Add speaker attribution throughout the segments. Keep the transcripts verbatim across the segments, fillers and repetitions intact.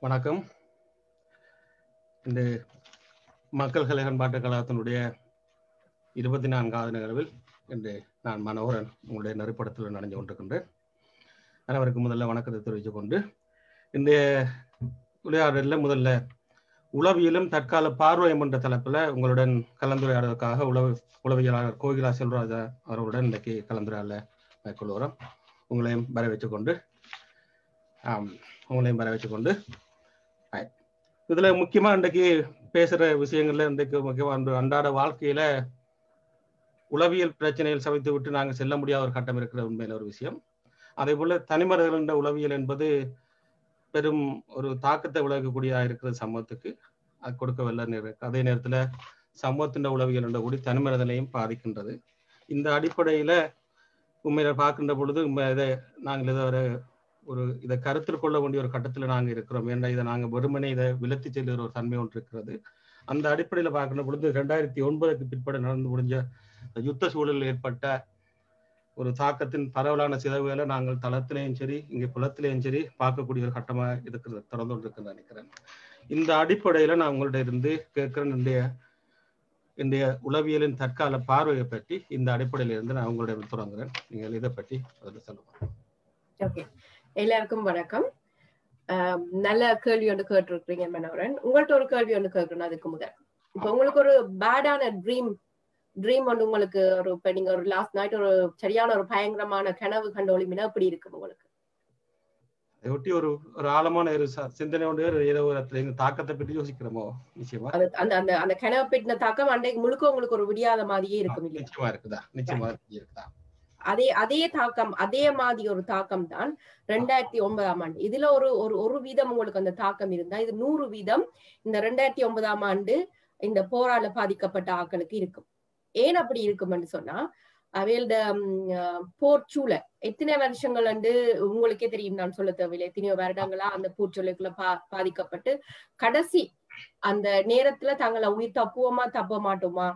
Speaker 1: வணக்கம். இந்த மக்கள் கலைகண்பாட்டு கழகத்தினுடைய இருபத்தி நான்காவது நிகழ்வில் இன்று நான் மனோகரன் உங்களுடைய நெருப்படத்தில் நனைஞ்சு கொண்டிருக்கின்றேன். அனைவருக்கு முதல்ல வணக்கத்தை தெரிவித்துக் கொண்டு இன்றைய உரையாடலில் முதல்ல உளவியலும் தற்கால பார்வையம் என்ற தலைப்பில் உங்களுடன் கலந்துரையாடுவதற்காக உளவு உளவியலாளர் கோகிலா செல்வராஜா அவர்களுடன் இன்றைக்கு கலந்துரையாடல மேற்கொள்கிறோம். உங்களையும் வரவேற்றுக் கொண்டு ஆம் உங்களையும் வரவேற்றுக் கொண்டு இதுல முக்கியமா இன்றைக்கு பேசுற விஷயங்கள்ல இன்றைக்கு முக்கியமா அன்றாட வாழ்க்கையில உளவியல் பிரச்சனைகள் சமைத்து விட்டு நாங்கள் செல்ல முடியாத ஒரு கட்டம் இருக்கிற உண்மையில ஒரு விஷயம். அதே போல தனிமனிதர்களின் உளவியல் என்பது பெரும் ஒரு தாக்கத்தை விளைவிக்கக்கூடியதாக இருக்கிற சமூகத்துக்கு அது கொடுக்கவில்லை. அதே நேரத்துல சமூகத்தின் உளவியல் என்ற கூடி தனிமனிதனையும் பாதிக்கின்றது. இந்த அடிப்படையில உண்மையில பார்க்கின்ற பொழுது இதை நாங்கள் இதை ஒரு ஒரு இதை கருத்தில் கொள்ள வேண்டிய ஒரு கட்டத்தில் நாங்கள் இருக்கிறோம். ஏன்னா இதை நாங்கள் வெறுமனே இதை விலத்தி செல்கிற ஒரு தன்மை ஒன்று இருக்கிறது. அந்த அடிப்படையில் பார்க்கின்ற பொழுது ரெண்டாயிரத்தி ஒன்பதுக்கு பிற்பட நடந்து முடிஞ்ச யுத்த சூழலில் ஏற்பட்ட ஒரு தாக்கத்தின் பரவலான சிதைவுகளை நாங்கள் தளத்திலேயும் சரி இங்கே புலத்திலேயும் சரி பார்க்கக்கூடிய ஒரு கட்டமாக இருக்கிறது தொடர்ந்து கொண்டு நினைக்கிறேன். இந்த அடிப்படையில நான் உங்கள்ட்ட இருந்து கேட்கிறேன், இன்றைய இன்றைய உளவியலின் தற்கால பார்வையை பற்றி இந்த அடிப்படையில இருந்து நான் உங்களுடைய தொடங்குறேன். நீங்கள் இதை பற்றி அதில் சொல்லுங்க.
Speaker 2: ஓகே, எல்லாருக்கும் வணக்கம். நல்ல கேள்வி ஒன்று கேட்டிருக்கிறீங்க மனோகரன். உங்கள்ட்ட ஒரு கேள்வி ஒன்று கேட்கணும். அதுக்கு முதல் இப்ப உங்களுக்கு ஒரு பேடான ட்ரீம் ட்ரீம் ஒன்று உங்களுக்கு ஒரு இப்ப நீங்க ஒரு லாஸ்ட் நைட் ஒரு சரியான ஒரு பயங்கரமான கனவு கண்டோலிமினா எப்படி இருக்கு உங்களுக்கு?
Speaker 1: ஒட்டி ஒரு ஒரு ஆழமான ஒரு சிந்தனை ஒன்று ஏதோ ஒரு தாக்கத்தை பற்றி யோசிக்கிறோமோ நிச்சயமா
Speaker 2: அந்த அந்த அந்த கனவு பற்றின தாக்கம் அன்றைக்கு முழுக்க உங்களுக்கு ஒரு விடியாத மாதிரியே இருக்கும்.
Speaker 1: நிச்சயமா இருக்குதா? நிச்சயமா இருக்குதா?
Speaker 2: அதே அதே தாக்கம் அதே மாதிரி ஒரு தாக்கம் தான் ரெண்டாயிரத்தி ஒன்பதாம் ஆண்டு. இதுல ஒரு ஒரு ஒரு வீதம் உங்களுக்கு அந்த தாக்கம் இருந்தா இது நூறு வீதம் இந்த ரெண்டாயிரத்தி ஒன்பதாம் ஆண்டு இந்த போரால பாதிக்கப்பட்ட ஆட்களுக்கு இருக்கும். ஏன் அப்படி இருக்கும்னு சொன்னா அவையோட போர் சூழல் எத்தனை வருஷங்கள் வந்து உங்களுக்கே தெரியும், நான் சொல்ல தேவையில்லை, எத்தனையோ வருடங்களா அந்த போர் சூழலுக்குள்ள பா பாதிக்கப்பட்டு கடைசி அந்த நேரத்துல தாங்களை உயிர் தப்புவோமா தப்ப மாட்டோமா,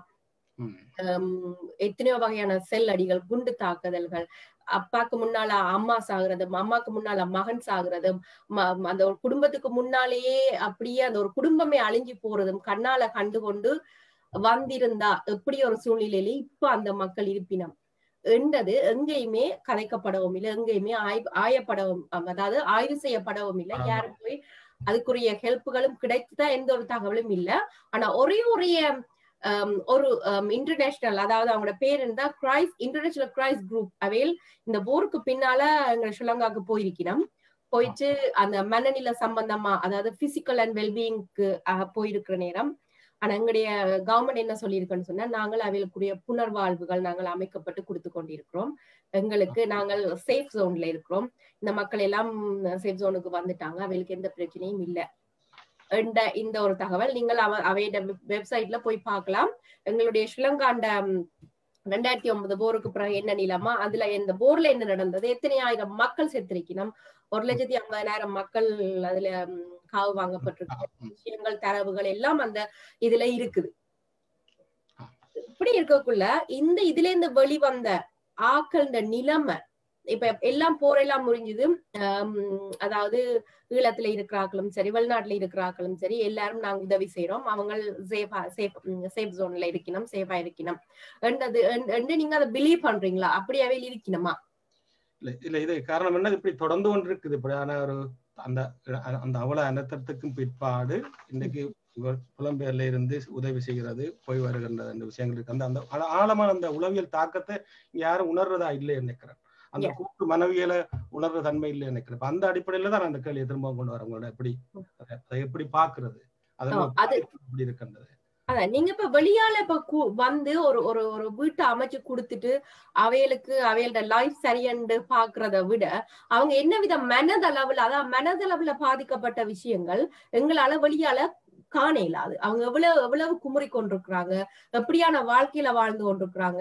Speaker 2: எத்தனையோ வகையான செல் அடிகள், குண்டு தாக்குதல்கள், அப்பாக்கு முன்னால அம்மா சாகுறதும் அம்மாக்கு முன்னால மகன் சாகுறதும், அந்த ஒரு குடும்பத்துக்கு முன்னாலேயே அப்படியே அந்த ஒரு குடும்பமே அழிஞ்சு போறதும் கண்ணால கண்டு கொண்டு வந்திருந்தா எப்படி ஒரு சூழ்நிலையில இப்ப அந்த மக்கள் இருப்பினம் என்றது எங்கேயுமே கதைக்கப்படவும் இல்லை, எங்கேயுமே ஆய்வு ஆயப்படவும் அதாவது ஆய்வு செய்யப்படவும் இல்லை. யாரும் போய் அதுக்குரிய ஹெல்ப்புகளும் கிடைத்துதான் எந்த ஒரு தகவலும் இல்லை. ஆனா ஒரே ஒரே ஒரு இன்டர்நேஷனல், அதாவது அவங்களோட பேர் இருந்தா கிரைஸ் இன்டர்நேஷனல் கிரைஸ் குரூப் அவையில் இந்த போருக்கு பின்னால எங்க ஸ்ரீலங்காவுக்கு போயிருக்கணும். போயிட்டு அந்த மனநிலை சம்பந்தமா அதாவது பிசிக்கல் அண்ட் வெல்பீயிங்க்கு போயிருக்கிற நேரம் ஆனா எங்களுடைய கவர்மெண்ட் என்ன சொல்லியிருக்கோன்னு சொன்னா நாங்கள் அவைகளுக்குரிய புனர்வாழ்வுகள் நாங்கள் அமைக்கப்பட்டு கொடுத்து கொண்டிருக்கிறோம். எங்களுக்கு நாங்கள் சேஃப் ஜோன்ல இருக்கிறோம். இந்த மக்கள் எல்லாம் சேஃப் ஜோனுக்கு வந்துட்டாங்க, அவைகளுக்கு எந்த பிரச்சனையும் இல்லை என்ற இந்த ஒரு தகவல் நீங்கள் அவ அவையோட வெப்சைட்ல போய் பார்க்கலாம். எங்களுடைய ஸ்ரீலங்காண்ட ரெண்டாயிரத்தி ஒன்பது போருக்கு பிறகு என்ன நிலைமா, அதுல இந்த போர்ல என்ன நடந்தது, எத்தனை ஆயிரம் மக்கள் செத்திருக்கணும், ஒரு லட்சத்தி ஐம்பதாயிரம் மக்கள் அதுல காவு வாங்கப்பட்டிருக்க விஷயங்கள் தரவுகள் எல்லாம் அந்த இதுல இருக்குது. இப்படி இருக்கக்குள்ள இந்த இதுல இருந்து வெளிவந்த ஆக்கள் நிலைமை இப்ப எல்லாம் போரெல்லாம் முடிஞ்சது. ஆஹ் அதாவது ஈழத்துல இருக்கிறாக்களும் சரி வெளிநாட்டுல இருக்கிறாக்களும் சரி எல்லாரும் நாங்க உதவி செய்யறோம், அவங்க சேஃபா சேஃப் சேஃப் ஜோன்ல இருக்கணும், சேஃபா இருக்கணும் என்றது என்று நீங்க அதை பிலீவ் பண்றீங்களா? அப்படியாவே இருக்கணுமா?
Speaker 1: இல்ல இல்ல இது காரணம் என்ன, இப்படி தொடர்ந்து கொண்டு இருக்குது. இப்படியான ஒரு அந்த அந்த அவல அனர்த்தத்துக்கும் பிற்பாடு இன்னைக்கு புலம்பெயர்ல இருந்து உதவி செய்கிறது போய் வருகின்ற அந்த விஷயங்கள் இருக்கு. அந்த அந்த ஆழமான அந்த உளவியல் தாக்கத்தை யாரும் உணர்றதா இல்லை நினைக்கிறேன். அந்த கூட்டு மனவியல உணர்ற தன்மை இல்லை நினைக்கிறேன். அந்த அடிப்படையில தான் அந்த கேள்வியை திரும்ப கொண்டு வர உங்களோட எப்படி அதை எப்படி பாக்குறது எப்படி இருக்கின்றது.
Speaker 2: அதான் நீங்க இப்ப வெளியால இப்ப வந்து ஒரு ஒரு ஒரு வீட்டை அமைச்சு கொடுத்துட்டு அவைகளுக்கு அவையோட லைஃப் சரியண்டு பாக்குறத விட அவங்க என்ன வித மனதளவுல அதாவது மனதளவுல பாதிக்கப்பட்ட விஷயங்கள் எங்களால வெளியால காண இயலாது. அவங்க எவ்வளவு எவ்வளவு குமுறி கொண்டிருக்கிறாங்க, எப்படியான வாழ்க்கையில வாழ்ந்து கொண்டிருக்கிறாங்க,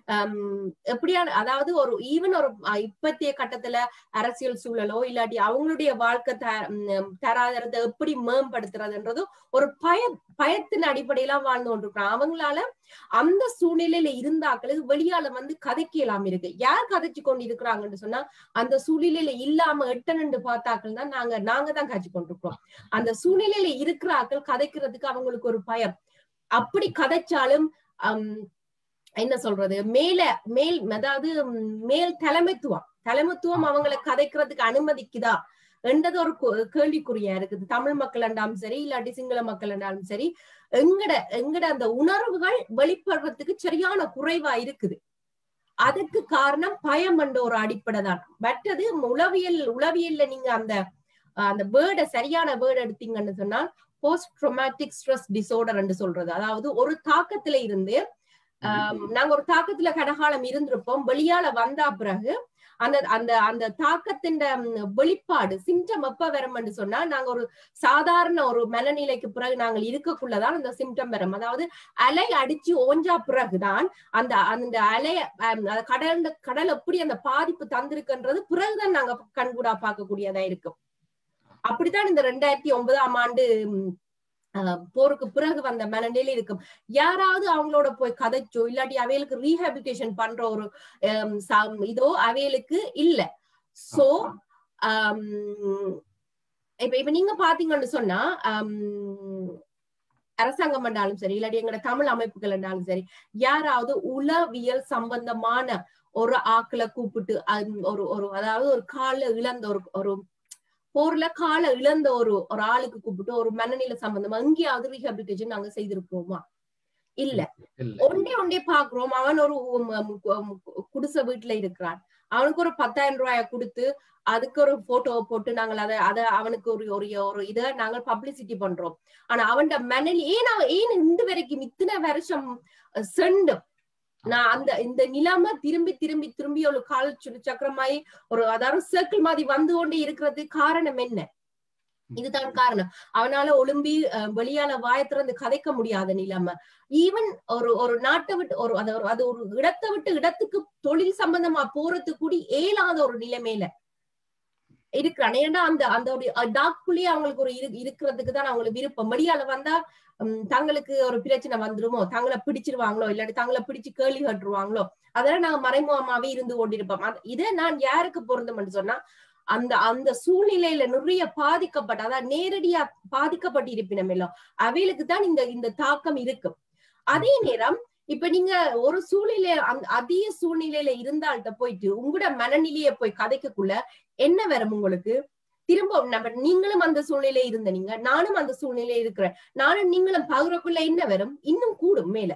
Speaker 2: ஆஹ் எப்படியான அதாவது ஒரு ஈவன் ஒரு இப்பத்திய கட்டத்துல அரசியல் சூழலோ இல்லாட்டி அவங்களுடைய வாழ்க்கை த தராதரத்தை எப்படி மேம்படுத்துறதுன்றது ஒரு பய பயத்தின் அடிப்படையில வாழ்ந்து கொண்டிருக்கிறான். அவங்களால அந்த சூழ்நிலையில இருந்தாக்களுக்கு வெளியால வந்து கதைக்கலாம் இருக்கு. யார் கதைச்சு கொண்டு இருக்கிறாங்கன்னு சொன்னா அந்த சூழ்நிலையில இல்லாம எட்ட நின்று பார்த்தாக்கள் தான் நாங்க நாங்க தான் காய்ச்சி கொண்டிருக்கிறோம். அந்த சூழ்நிலையில இருக்கிறாக்கள் கதைக்கிறதுக்கு அவங்களுக்கு ஒரு பயம். அப்படி கதைச்சாலும் ஹம் என்ன சொல்றது மேல மேல் அதாவது மேல் தலைமைத்துவம் தலைமைத்துவம் அவங்களை கதைக்கிறதுக்கு அனுமதிக்குதா என்றது ஒரு கேள்விக்குறியா இருக்குது. தமிழ் மக்கள் என்றாலும் சரி இல்லாட்டி சிங்கள மக்கள் என்றாலும் சரி எங்கட எங்கட அந்த உணர்வுகள் வெளிப்படுறதுக்கு சரியான குறைவா இருக்குது. அதுக்கு காரணம் பயம் என்ற ஒரு அடிப்படை தான். மற்றது உளவியல் உளவியல்ல நீங்க அந்த அந்த வேர்டை சரியான வேர்டு எடுத்தீங்கன்னு சொன்னால் போஸ்ட் ட்ரோமேட்டிக் ஸ்ட்ரெஸ் டிசார்டர் என்று சொல்றது. அதாவது ஒரு தாக்கத்துல இருந்து ஆஹ் நாங்க ஒரு தாக்கத்துல கடகாலம் இருந்திருப்போம். வெளியால வந்தா பிறகு அந்த அந்த அந்த தாக்கத்தின் வெளிப்பாடு சிம்டம் எப்ப வரும் சொன்னா நாங்க ஒரு சாதாரண ஒரு மனநிலைக்கு பிறகு நாங்கள் இருக்கக்குள்ளதான் அந்த சிம்டம் வரும். அதாவது அலை அடிச்சு ஓஞ்சா பிறகுதான் அந்த அந்த அலைய கடல் கடல் எப்படி அந்த பாதிப்பு தந்திருக்குன்றது பிறகுதான் நாங்க கண்கூடா பார்க்கக்கூடியதா இருக்கும். அப்படித்தான் இந்த ரெண்டாயிரத்தி ஒன்பதாம் ஆண்டு அஹ் போருக்கு பிறகு வந்த மனநிலை இருக்கும். யாராவது அவங்களோட போய் கதைச்சோ இல்லாட்டி அவைகளுக்கு ரீஹாபிலிட்டேஷன் பண்ற ஒரு இதோ அவைகளுக்கு இல்ல. சோ ஆஹ் இப்ப இப்ப நீங்க பாத்தீங்கன்னு சொன்னா ஆஹ் அரசாங்கம் என்றாலும் சரி இல்லாட்டி எங்களோட தமிழ் அமைப்புகள் என்றாலும் சரி யாராவது உளவியல் சம்பந்தமான ஒரு ஆக்களை கூப்பிட்டு ஒரு ஒரு அதாவது ஒரு கால இழந்த ஒரு ஒரு போர்ல கால இழந்த ஒரு ஒரு ஆளுக்கு கூப்பிட்டு ஒரு மனநிலை சம்பந்தமா எங்கேயாவது ரீஹாபிலிட்டேஷன் நாங்க செய்திருக்கிறோமா? இல்ல. ஒன்றே ஒன்றே பாக்குறோம். அவன் ஒரு குடிசை வீட்டுல இருக்கிறான். அவனுக்கு ஒரு பத்தாயிரம் ரூபாய கொடுத்து அதுக்கு ஒரு போட்டோவை போட்டு நாங்கள் அதை அதை அவனுக்கு ஒரு ஒரு இதை நாங்கள் பப்ளிசிட்டி பண்றோம். ஆனா அவன் மனநிலை ஏன் அவன் ஏன் இந்த வரைக்கும் இத்தனை வருஷம் செண்டு நான் அந்த இந்த நிலைமை திரும்பி திரும்பி திரும்பி ஒரு கால சக்கரமாயி ஒரு அதாவது சர்க்கிள் மாதிரி வந்து கொண்டே இருக்கிறது காரணம் என்ன? இதுதான் காரணம். அவனால ஒழும்பி வெளியால வாய திறந்து கதைக்க முடியாத நிலைமை. ஈவன் ஒரு ஒரு நாட்டை விட்டு ஒரு அது ஒரு இடத்தை விட்டு இடத்துக்கு தொழில் சம்பந்தமா போறது கூடி ஏலாத ஒரு நிலைமையில இருக்கிறான். ஏன்னா அந்த அந்த ஒரு டாக்குள்ளேயே அவங்களுக்கு ஒரு இரு இருக்கிறதுக்கு தான் அவங்களுக்கு விருப்பம். வெளியால வந்தா உம் தங்களுக்கு ஒரு பிரச்சனை வந்துருமோ, தங்களை பிடிச்சிருவாங்களோ இல்லாட்டி தங்களை பிடிச்சு கேள்வி கட்டுருவாங்களோ, அதெல்லாம் நாங்க மறைமுகமாவே இருந்து கொண்டிருப்போம். இதை நான் யாருக்கு பொருந்தம்னு சொன்னா அந்த அந்த சூழ்நிலையில நிறைய பாதிக்கப்பட்ட அதாவது நேரடியா பாதிக்கப்பட்டு இருப்பினம் எல்லாம் அவைகளுக்கு தான் இந்த இந்த தாக்கம் இருக்கும். அதே நேரம் இப்ப நீங்க ஒரு சூழ்நிலை அதே சூழ்நிலையில இருந்தால்கிட்ட போயிட்டு உங்களோட மனநிலையை போய் கதைக்கக்குள்ள என்ன வரும் உங்களுக்கு? திரும்ப நம்ம நீங்களும் அந்த சூழ்நிலையில இருந்த நீங்க நானும் அந்த சூழ்நிலையில இருக்கிறேன் நானும் நீங்களும் பகுறக்குள்ள என்ன வரும்? இன்னும் கூடும் மேல.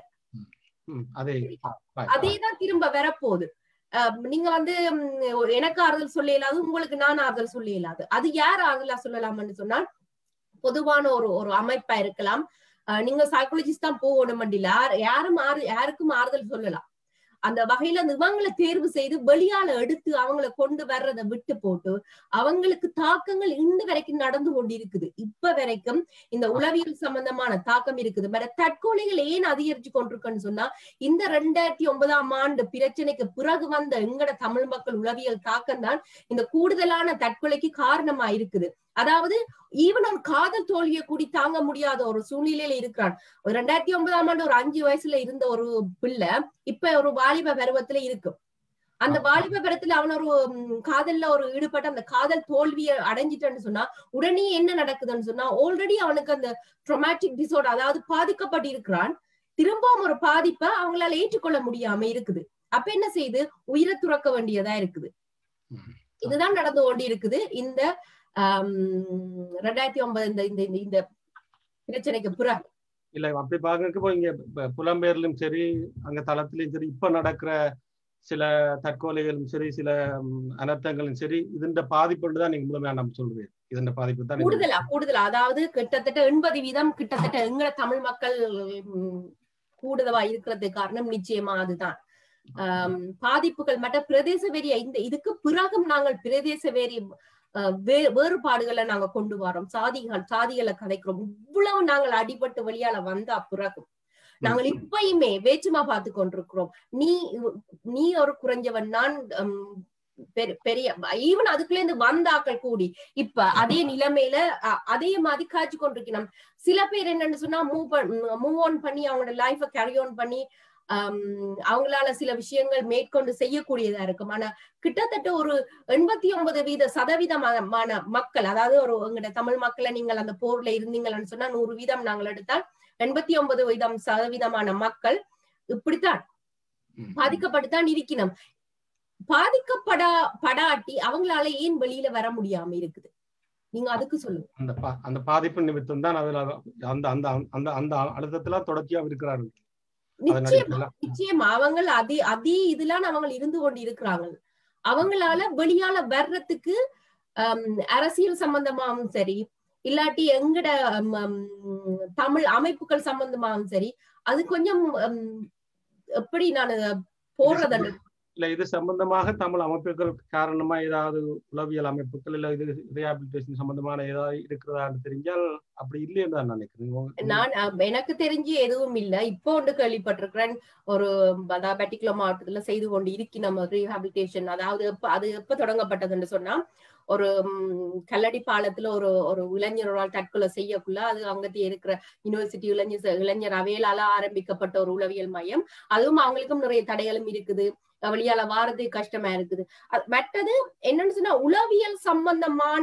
Speaker 2: அதேதான் திரும்ப வரப்போகுது. அஹ் நீங்க வந்து எனக்கு ஆறுதல் சொல்ல இயலாது, உங்களுக்கு நான் ஆறுதல் சொல்ல இயலாது. அது யார் ஆறுதலா சொல்லலாம்னு சொன்னால் பொதுவான ஒரு ஒரு அமைப்பா இருக்கலாம். அஹ் நீங்க சைக்காலஜிஸ்ட் தான் போகணும் இல்ல, யாரும் ஆறு யாருக்கும் ஆறுதல் சொல்லலாம். அந்த வகையில இவங்களை தேர்வு செய்து வெளியால எடுத்து அவங்களை கொண்டு வர்றதை விட்டு போட்டு அவங்களுக்கு தாக்கங்கள் இந்த வரைக்கும் நடந்து கொண்டு இருக்குது. இப்ப வரைக்கும் இந்த உளவியல் சம்பந்தமான தாக்கம் இருக்குது. வேற தற்கொலைகள் ஏன் அதிகரிச்சு கொண்டிருக்குன்னு சொன்னா இந்த ரெண்டாயிரத்தி ஒன்பதாம் ஆண்டு பிரச்சனைக்கு பிறகு வந்த எங்கட தமிழ் மக்கள் உளவியல் தாக்கம் தான் இந்த கூடுதலான தற்கொலைக்கு காரணமா இருக்குது. அதாவது ஈவன் ஒரு காதல் தோல்வியை கூடி தாங்க முடியாத ஒரு சூழ்நிலையில இருக்கிறான். ஒரு ரெண்டாயிரத்தி ஒன்பதாம் ஆண்டு ஒரு அஞ்சு வயசுல இருந்த ஒரு பிள்ளை இப்ப ஒரு வாலிப பருவத்துல இருக்கும். அந்த வாலிப பருவத்துல அவன் ஒரு காதல்ல ஒரு ஈடுபட்ட அந்த காதல் தோல்வியை அடைஞ்சிட்டேன்னு சொன்னா உடனே என்ன நடக்குதுன்னு சொன்னா ஆல்ரெடி அவனுக்கு அந்த ட்ரோமேட்டிக் டிசார்டர் அதாவது பாதிக்கப்பட்டு இருக்கிறான். திரும்பவும் ஒரு பாதிப்பை அவங்களால ஏற்றுக்கொள்ள முடியாம இருக்குது. அப்ப என்ன செய்து உயிரை துறக்க வேண்டியதா இருக்குது. இதுதான் நடந்து கொண்டு இருக்குது இந்த ஆஹ் ரெண்டாயிரத்தி ஒன்பது இந்த இந்த இந்த பிரச்சனைக்கு பிறகு.
Speaker 1: இல்ல அப்படி பாக்க போய் இங்க புலம்பெயர்லும் சரி அங்க தளத்திலும் சரி இப்ப நடக்கிற சில தற்கொலைகளும் சரி சில அனர்த்தங்களும் சரி இதன் பாதிப்பு தான் நீங்க முழுமையா நம்ம சொல்றீங்க. இதன் பாதிப்பு தான்
Speaker 2: கூடுதலா கூடுதலா அதாவது கிட்டத்தட்ட எண்பது வீதம் கிட்டத்தட்ட எங்க தமிழ் மக்கள் கூடுதலா இருக்கிறது காரணம் நிச்சயமா அதுதான். ஆஹ் பாதிப்புகள் மற்ற பிரதேச வேரிய இந்த இதுக்கு பிறகும் நாங்கள் பிரதேச வேரிய வே வேறுபாடுகளை நாங்க கொண்டு வரோம். சாதிகள் சாதிகளை கதைக்கிறோம். இவ்வளவு நாங்கள் அடிபட்டு வெளியால வந்தா பிறகும் நாங்கள் இப்பயுமே வேற்றுமா பார்த்து கொண்டிருக்கிறோம். நீ நீ ஒரு குறைஞ்சவன், நான் பெரிய, ஈவன் அதுக்குள்ள இருந்து வந்தாக்கள் கூடி இப்ப அதே நிலைமையில அதே மாதிரி காய்ச்சி கொண்டிருக்கணும். சில பேர் என்னன்னு சொன்னா மூவ் மூவ் ஆன் பண்ணி அவங்களோட லைஃப கேரி ஆன் பண்ணி ஆஹ் அவங்களால சில விஷயங்கள் மேற்கொண்டு செய்யக்கூடியதா இருக்கும். ஆனா கிட்டத்தட்ட ஒரு எண்பத்தி ஒன்பது வீத சதவீதமான மக்கள், அதாவது ஒரு எங்கட தமிழ் மக்களை நீங்கள் அந்த போர்ல இருந்தீங்கன்னு சொன்னா நூறு வீதம் நாங்கள் எடுத்தால் எண்பத்தி ஒன்பது வீதம் சதவீதமான மக்கள் இப்படித்தான் பாதிக்கப்பட்டுத்தான் இருக்கணும். பாதிக்கப்படா படாட்டி அவங்களால ஏன் வெளியில வர முடியாம இருக்குது? நீங்க அதுக்கு சொல்லுங்க.
Speaker 1: அந்த அந்த பாதிப்பு நிமித்தம் தான் அதுல அந்த அந்த அந்த அந்த அழுத்தத்துல தொடர்ச்சியா இருக்கிறார்கள்.
Speaker 2: நிச்சயமா நிச்சயமா அவங்க அதே அதே இதெல்லாம் அவங்க இருந்து கொண்டு இருக்கிறாங்க. அவங்களால வெளியால வர்றதுக்கு அஹ் அரசியல் சம்பந்தமாவும் சரி, இல்லாட்டி எங்கட தமிழ் அமைப்புகள் சம்பந்தமாவும் சரி, அது கொஞ்சம் எப்படி நான் போடுறதுன்னு
Speaker 1: இல்ல இது சம்பந்தமாக தமிழ் அமைப்புகள் காரணமா ஏதாவது உளவியல் அமைப்புகள் இல்ல இது ரீஹாபிலிட்டேஷன் சம்பந்தமான ஏதாவது இருக்கிறதான்னு தெரிஞ்சால் அப்படி இல்லைன்னு தான் நினைக்கிறேன்.
Speaker 2: நான் எனக்கு தெரிஞ்சு எதுவும் இல்லை. இப்போ ஒன்று கேள்விப்பட்டிருக்கிறேன், ஒரு அதாவது பர்டிகுலர் மாவட்டத்துல செய்து கொண்டு இருக்கி நம்ம ரீஹாபிலிட்டேஷன். அதாவது எப்ப அது எப்ப தொடங்கப்பட்டதுன்னு சொன்னா, ஒரு கல்லடி பாலத்துல ஒரு ஒரு இளைஞரால் தற்கொலை செய்யக்குள்ள அது அங்கத்தி இருக்கிற யூனிவர்சிட்டி இளைஞர் இளைஞர் அவையிலால ஆரம்பிக்கப்பட்ட ஒரு உளவியல் மையம். அதுவும் அவங்களுக்கும் நிறைய தடைகளும் இருக்குது, வெளியால வாரது கஷ்டமா இருக்குது. மற்றது என்னன்னு சொன்னா உளவியல் சம்பந்தமான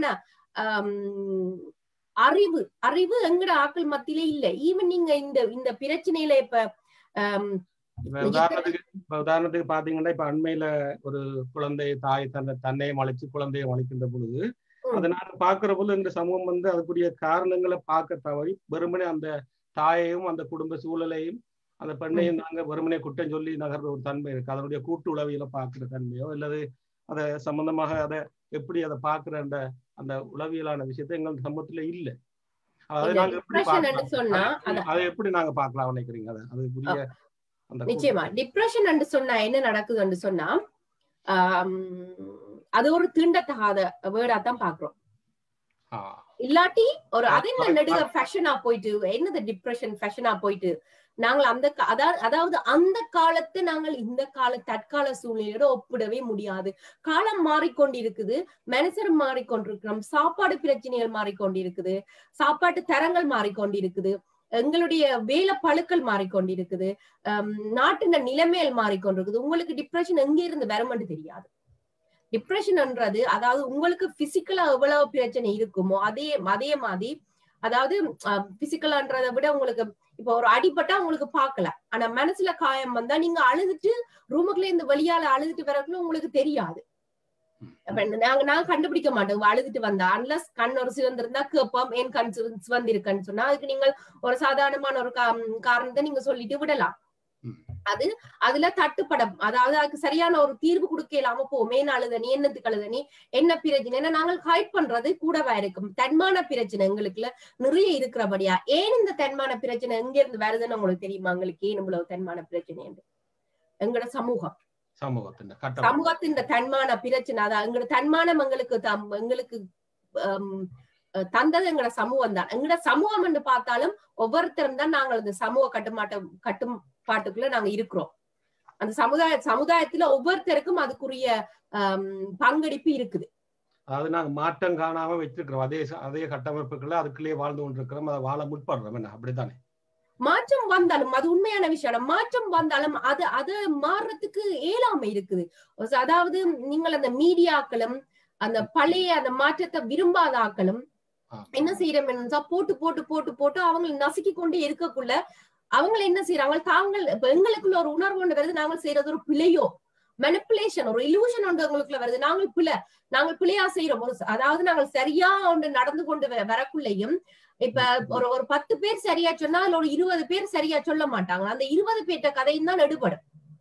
Speaker 2: ஆஹ் அறிவு அறிவு எங்கட ஆக்கள் மத்தியிலே இல்ல. ஈவன் நீங்க இந்த இந்த பிரச்சனையில இப்ப ஆஹ்
Speaker 1: உதாரணத்துக்கு இப்ப உதாரணத்துக்கு பாத்தீங்கன்னா இப்ப அண்மையில ஒரு குழந்தை தாய் தன்னை தன்னையும் அழைச்சு குழந்தையை அழைக்கின்ற பொழுது அதனால பாக்குற போது இந்த சமூகம் வந்து அதுக்குரிய காரணங்களை பார்க்க தவறி வெறுமனே அந்த தாயையும் அந்த குடும்ப சூழலையும் அந்த பெண்ணையும் நாங்க வெறுமனே குற்றம் சொல்லி நகர்ற ஒரு தன்மை இருக்கு. அதனுடைய கூட்டு உளவியல பாக்குற தன்மையோ அல்லது அதை சம்பந்தமாக அதை எப்படி அதை பாக்குற அந்த அந்த உளவியலான விஷயத்த எங்களுக்கு சமூகத்துல இல்ல. அதை நாங்க எப்படி பார்க்கலாம், அதை எப்படி நாங்க பார்க்கலாம் நினைக்கிறீங்க? அதை அதுக்குரிய
Speaker 2: நிச்சயமா டிப்ரெஷன் என்று சொன்னா என்ன நடக்குதுன்னு சொன்னா ஆஹ் அது ஒரு தீண்டத்தகாத வேர்டா தான் பாக்குறோம். இல்லாட்டி ஒரு அதே நடுக ஃபேஷனா போயிட்டு என்னது டிப்ரெஷன் ஃபேஷனா போயிட்டு நாங்கள் அந்த அதாவது அந்த காலத்தை நாங்கள் இந்த கால தற்கால சூழ்நிலையோட ஒப்பிடவே முடியாது. காலம் மாறிக்கொண்டிருக்குது, மனுஷர் மாறிக்கொண்டிருக்கிறோம், சாப்பாடு பிரச்சனைகள் மாறிக்கொண்டிருக்குது, சாப்பாட்டு தரங்கள் மாறிக்கொண்டிருக்குது, எங்களுடைய வேலை பழுக்கள் மாறிக்கொண்டிருக்குது, அஹ் நாட்டின நிலைமைகள் மாறிக்கொண்டிருக்குது. உங்களுக்கு டிப்ரெஷன் எங்க இருந்து வரும்னு தெரியாது. டிப்ரெஷன்ன்றது அதாவது உங்களுக்கு பிசிக்கலா எவ்வளவு பிரச்சனை இருக்குமோ அதே அதே மாதிரி, அதாவது பிசிக்கலான்றதை விட உங்களுக்கு இப்ப ஒரு அடிபட்டா உங்களுக்கு பாக்கல, ஆனா மனசுல காயம் வந்தா நீங்க அழுதுட்டு ரூமுக்குள்ள இந்த வழியால அழுதுட்டு வரக்குள்ள உங்களுக்கு தெரியாது. நாங்க நாங்க கண்டுபிடிக்க மாட்டோம் அழுதுட்டு வந்தா. அன்லஸ் கண் ஒரு சிவந்திருந்தா கேப்போம் ஏன் கண் சிவந்திருக்குன்னு சொன்னா அதுக்கு நீங்கள் ஒரு சாதாரணமான ஒரு காரணத்தை நீங்க சொல்லிட்டு விடலாம். அது அதுல தட்டுப்படம், அதாவது அதுக்கு சரியான ஒரு தீர்வு கொடுக்க இல்லாம போவோம். ஏன் அழுத நீ, என்னத்துக்கு அழுத நீ, என்ன பிரச்சனை, ஏன்னா நாங்கள் ஹைட் பண்றது கூடவா இருக்கும். தன்மான பிரச்சனை எங்களுக்குள்ள நிறைய இருக்கிறபடியா. ஏன் இந்த தன்மான பிரச்சனை எங்க இருந்து வருதுன்னு உங்களுக்கு தெரியுமா? எங்களுக்கு ஏன் இவ்வளவு தன்மான பிரச்சனை என்று எங்களோட சமூகம் சமூகத்தின் தன்மான பிரச்சனை. அதான் எங்களோட தன்மானம் எங்களுக்கு எங்களுக்கு தந்தது எங்களோட சமூகம் தான். எங்களோட சமூகம் என்று பார்த்தாலும் ஒவ்வொருத்தரும் தான் நாங்கள் இந்த சமூக கட்டுமாட்ட கட்டுப்பாட்டுக்குள்ள நாங்க இருக்கிறோம். அந்த சமுதாய சமுதாயத்துல ஒவ்வொருத்தருக்கும் அதுக்குரிய ஆஹ் பங்களிப்பு இருக்குது.
Speaker 1: அதாவது நாங்க மாற்றம் காணாம வச்சிருக்கிறோம் அதே அதே கட்டமைப்புக்குள்ள அதுக்குள்ளேயே வாழ்ந்து கொண்டிருக்கிறோம், அதை வாழ முற்படுறோம். என்ன அப்படித்தானே?
Speaker 2: மாற்றம் வந்தாலும் அது உண்மையான விஷயம். மாற்றம் வந்தாலும் அது அது மாறுறதுக்கு இயலாமை இருக்குது. அதாவது நீங்கள் அந்த மீடியாக்களும் அந்த பழைய அந்த மாற்றத்தை விரும்பாத ஆக்களும் என்ன செய்யறோம்னா போட்டு போட்டு போட்டு போட்டு அவங்க நசுக்கி கொண்டே இருக்கக்குள்ள அவங்க என்ன செய்யறாங்க, தாங்கள் எங்களுக்குள்ள ஒரு உணர்வு ஒன்று வருது, நாங்கள் செய்யறது ஒரு பிழையோ, மெனிப்புலேஷன், ஒரு இலூஷன் ஒன்று எங்களுக்குள்ள வருது, நாங்கள் பிழை நாங்கள் பிழையா செய்யறோம். அதாவது நாங்கள் சரியா ஒன்று நடந்து கொண்டு வரக்குள்ளையும் இப்ப ஒரு ஒரு பத்து பேர் சரியா சொன்னா அதுல ஒரு இருபது பேர் சரியா சொல்ல மாட்டாங்க. அந்த இருபது பேர்ட்ட கதையும் தான் எடுபடும்.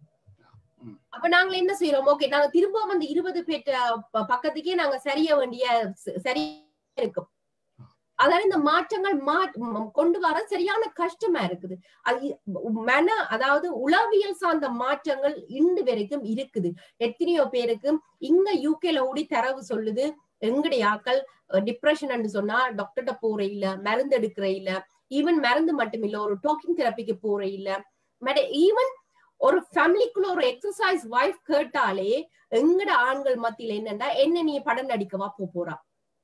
Speaker 2: அப்ப நாங்க என்ன செய்யறோம், ஓகே நாங்க திரும்பவும் அந்த இருபது பேர்ட்ட பக்கத்துக்கே நாங்க சரிய வேண்டிய சரியா இருக்கும். அதாவது இந்த மாற்றங்கள் மா கொண்டு வர சரியான கஷ்டமா இருக்குது. அது மன அதாவது உளவியல் சார்ந்த மாற்றங்கள் இன்று வரைக்கும் இருக்குது. எத்தனையோ பேருக்கு இங்க யூகேல ஓடி தரவு சொல்லுது, எங்களுடைய ஆக்கள் டிப்ரெஷன் சொன்னா டாக்டர்கிட்ட போற இல்ல, மருந்து எடுக்கிற இல்ல, ஈவன் மருந்து மட்டும் இல்ல, ஒரு டாக்கிங் தெரப்பிக்கு போற இல்ல, ஈவன் ஒரு ஃபேமிலிக்குள்ள ஒரு எக்ஸசைஸ் வைஃப் கேட்டாலே எங்கட ஆண்கள் மத்தியில என்னன்னா, என்ன நீ படம் நடிக்கவா போறா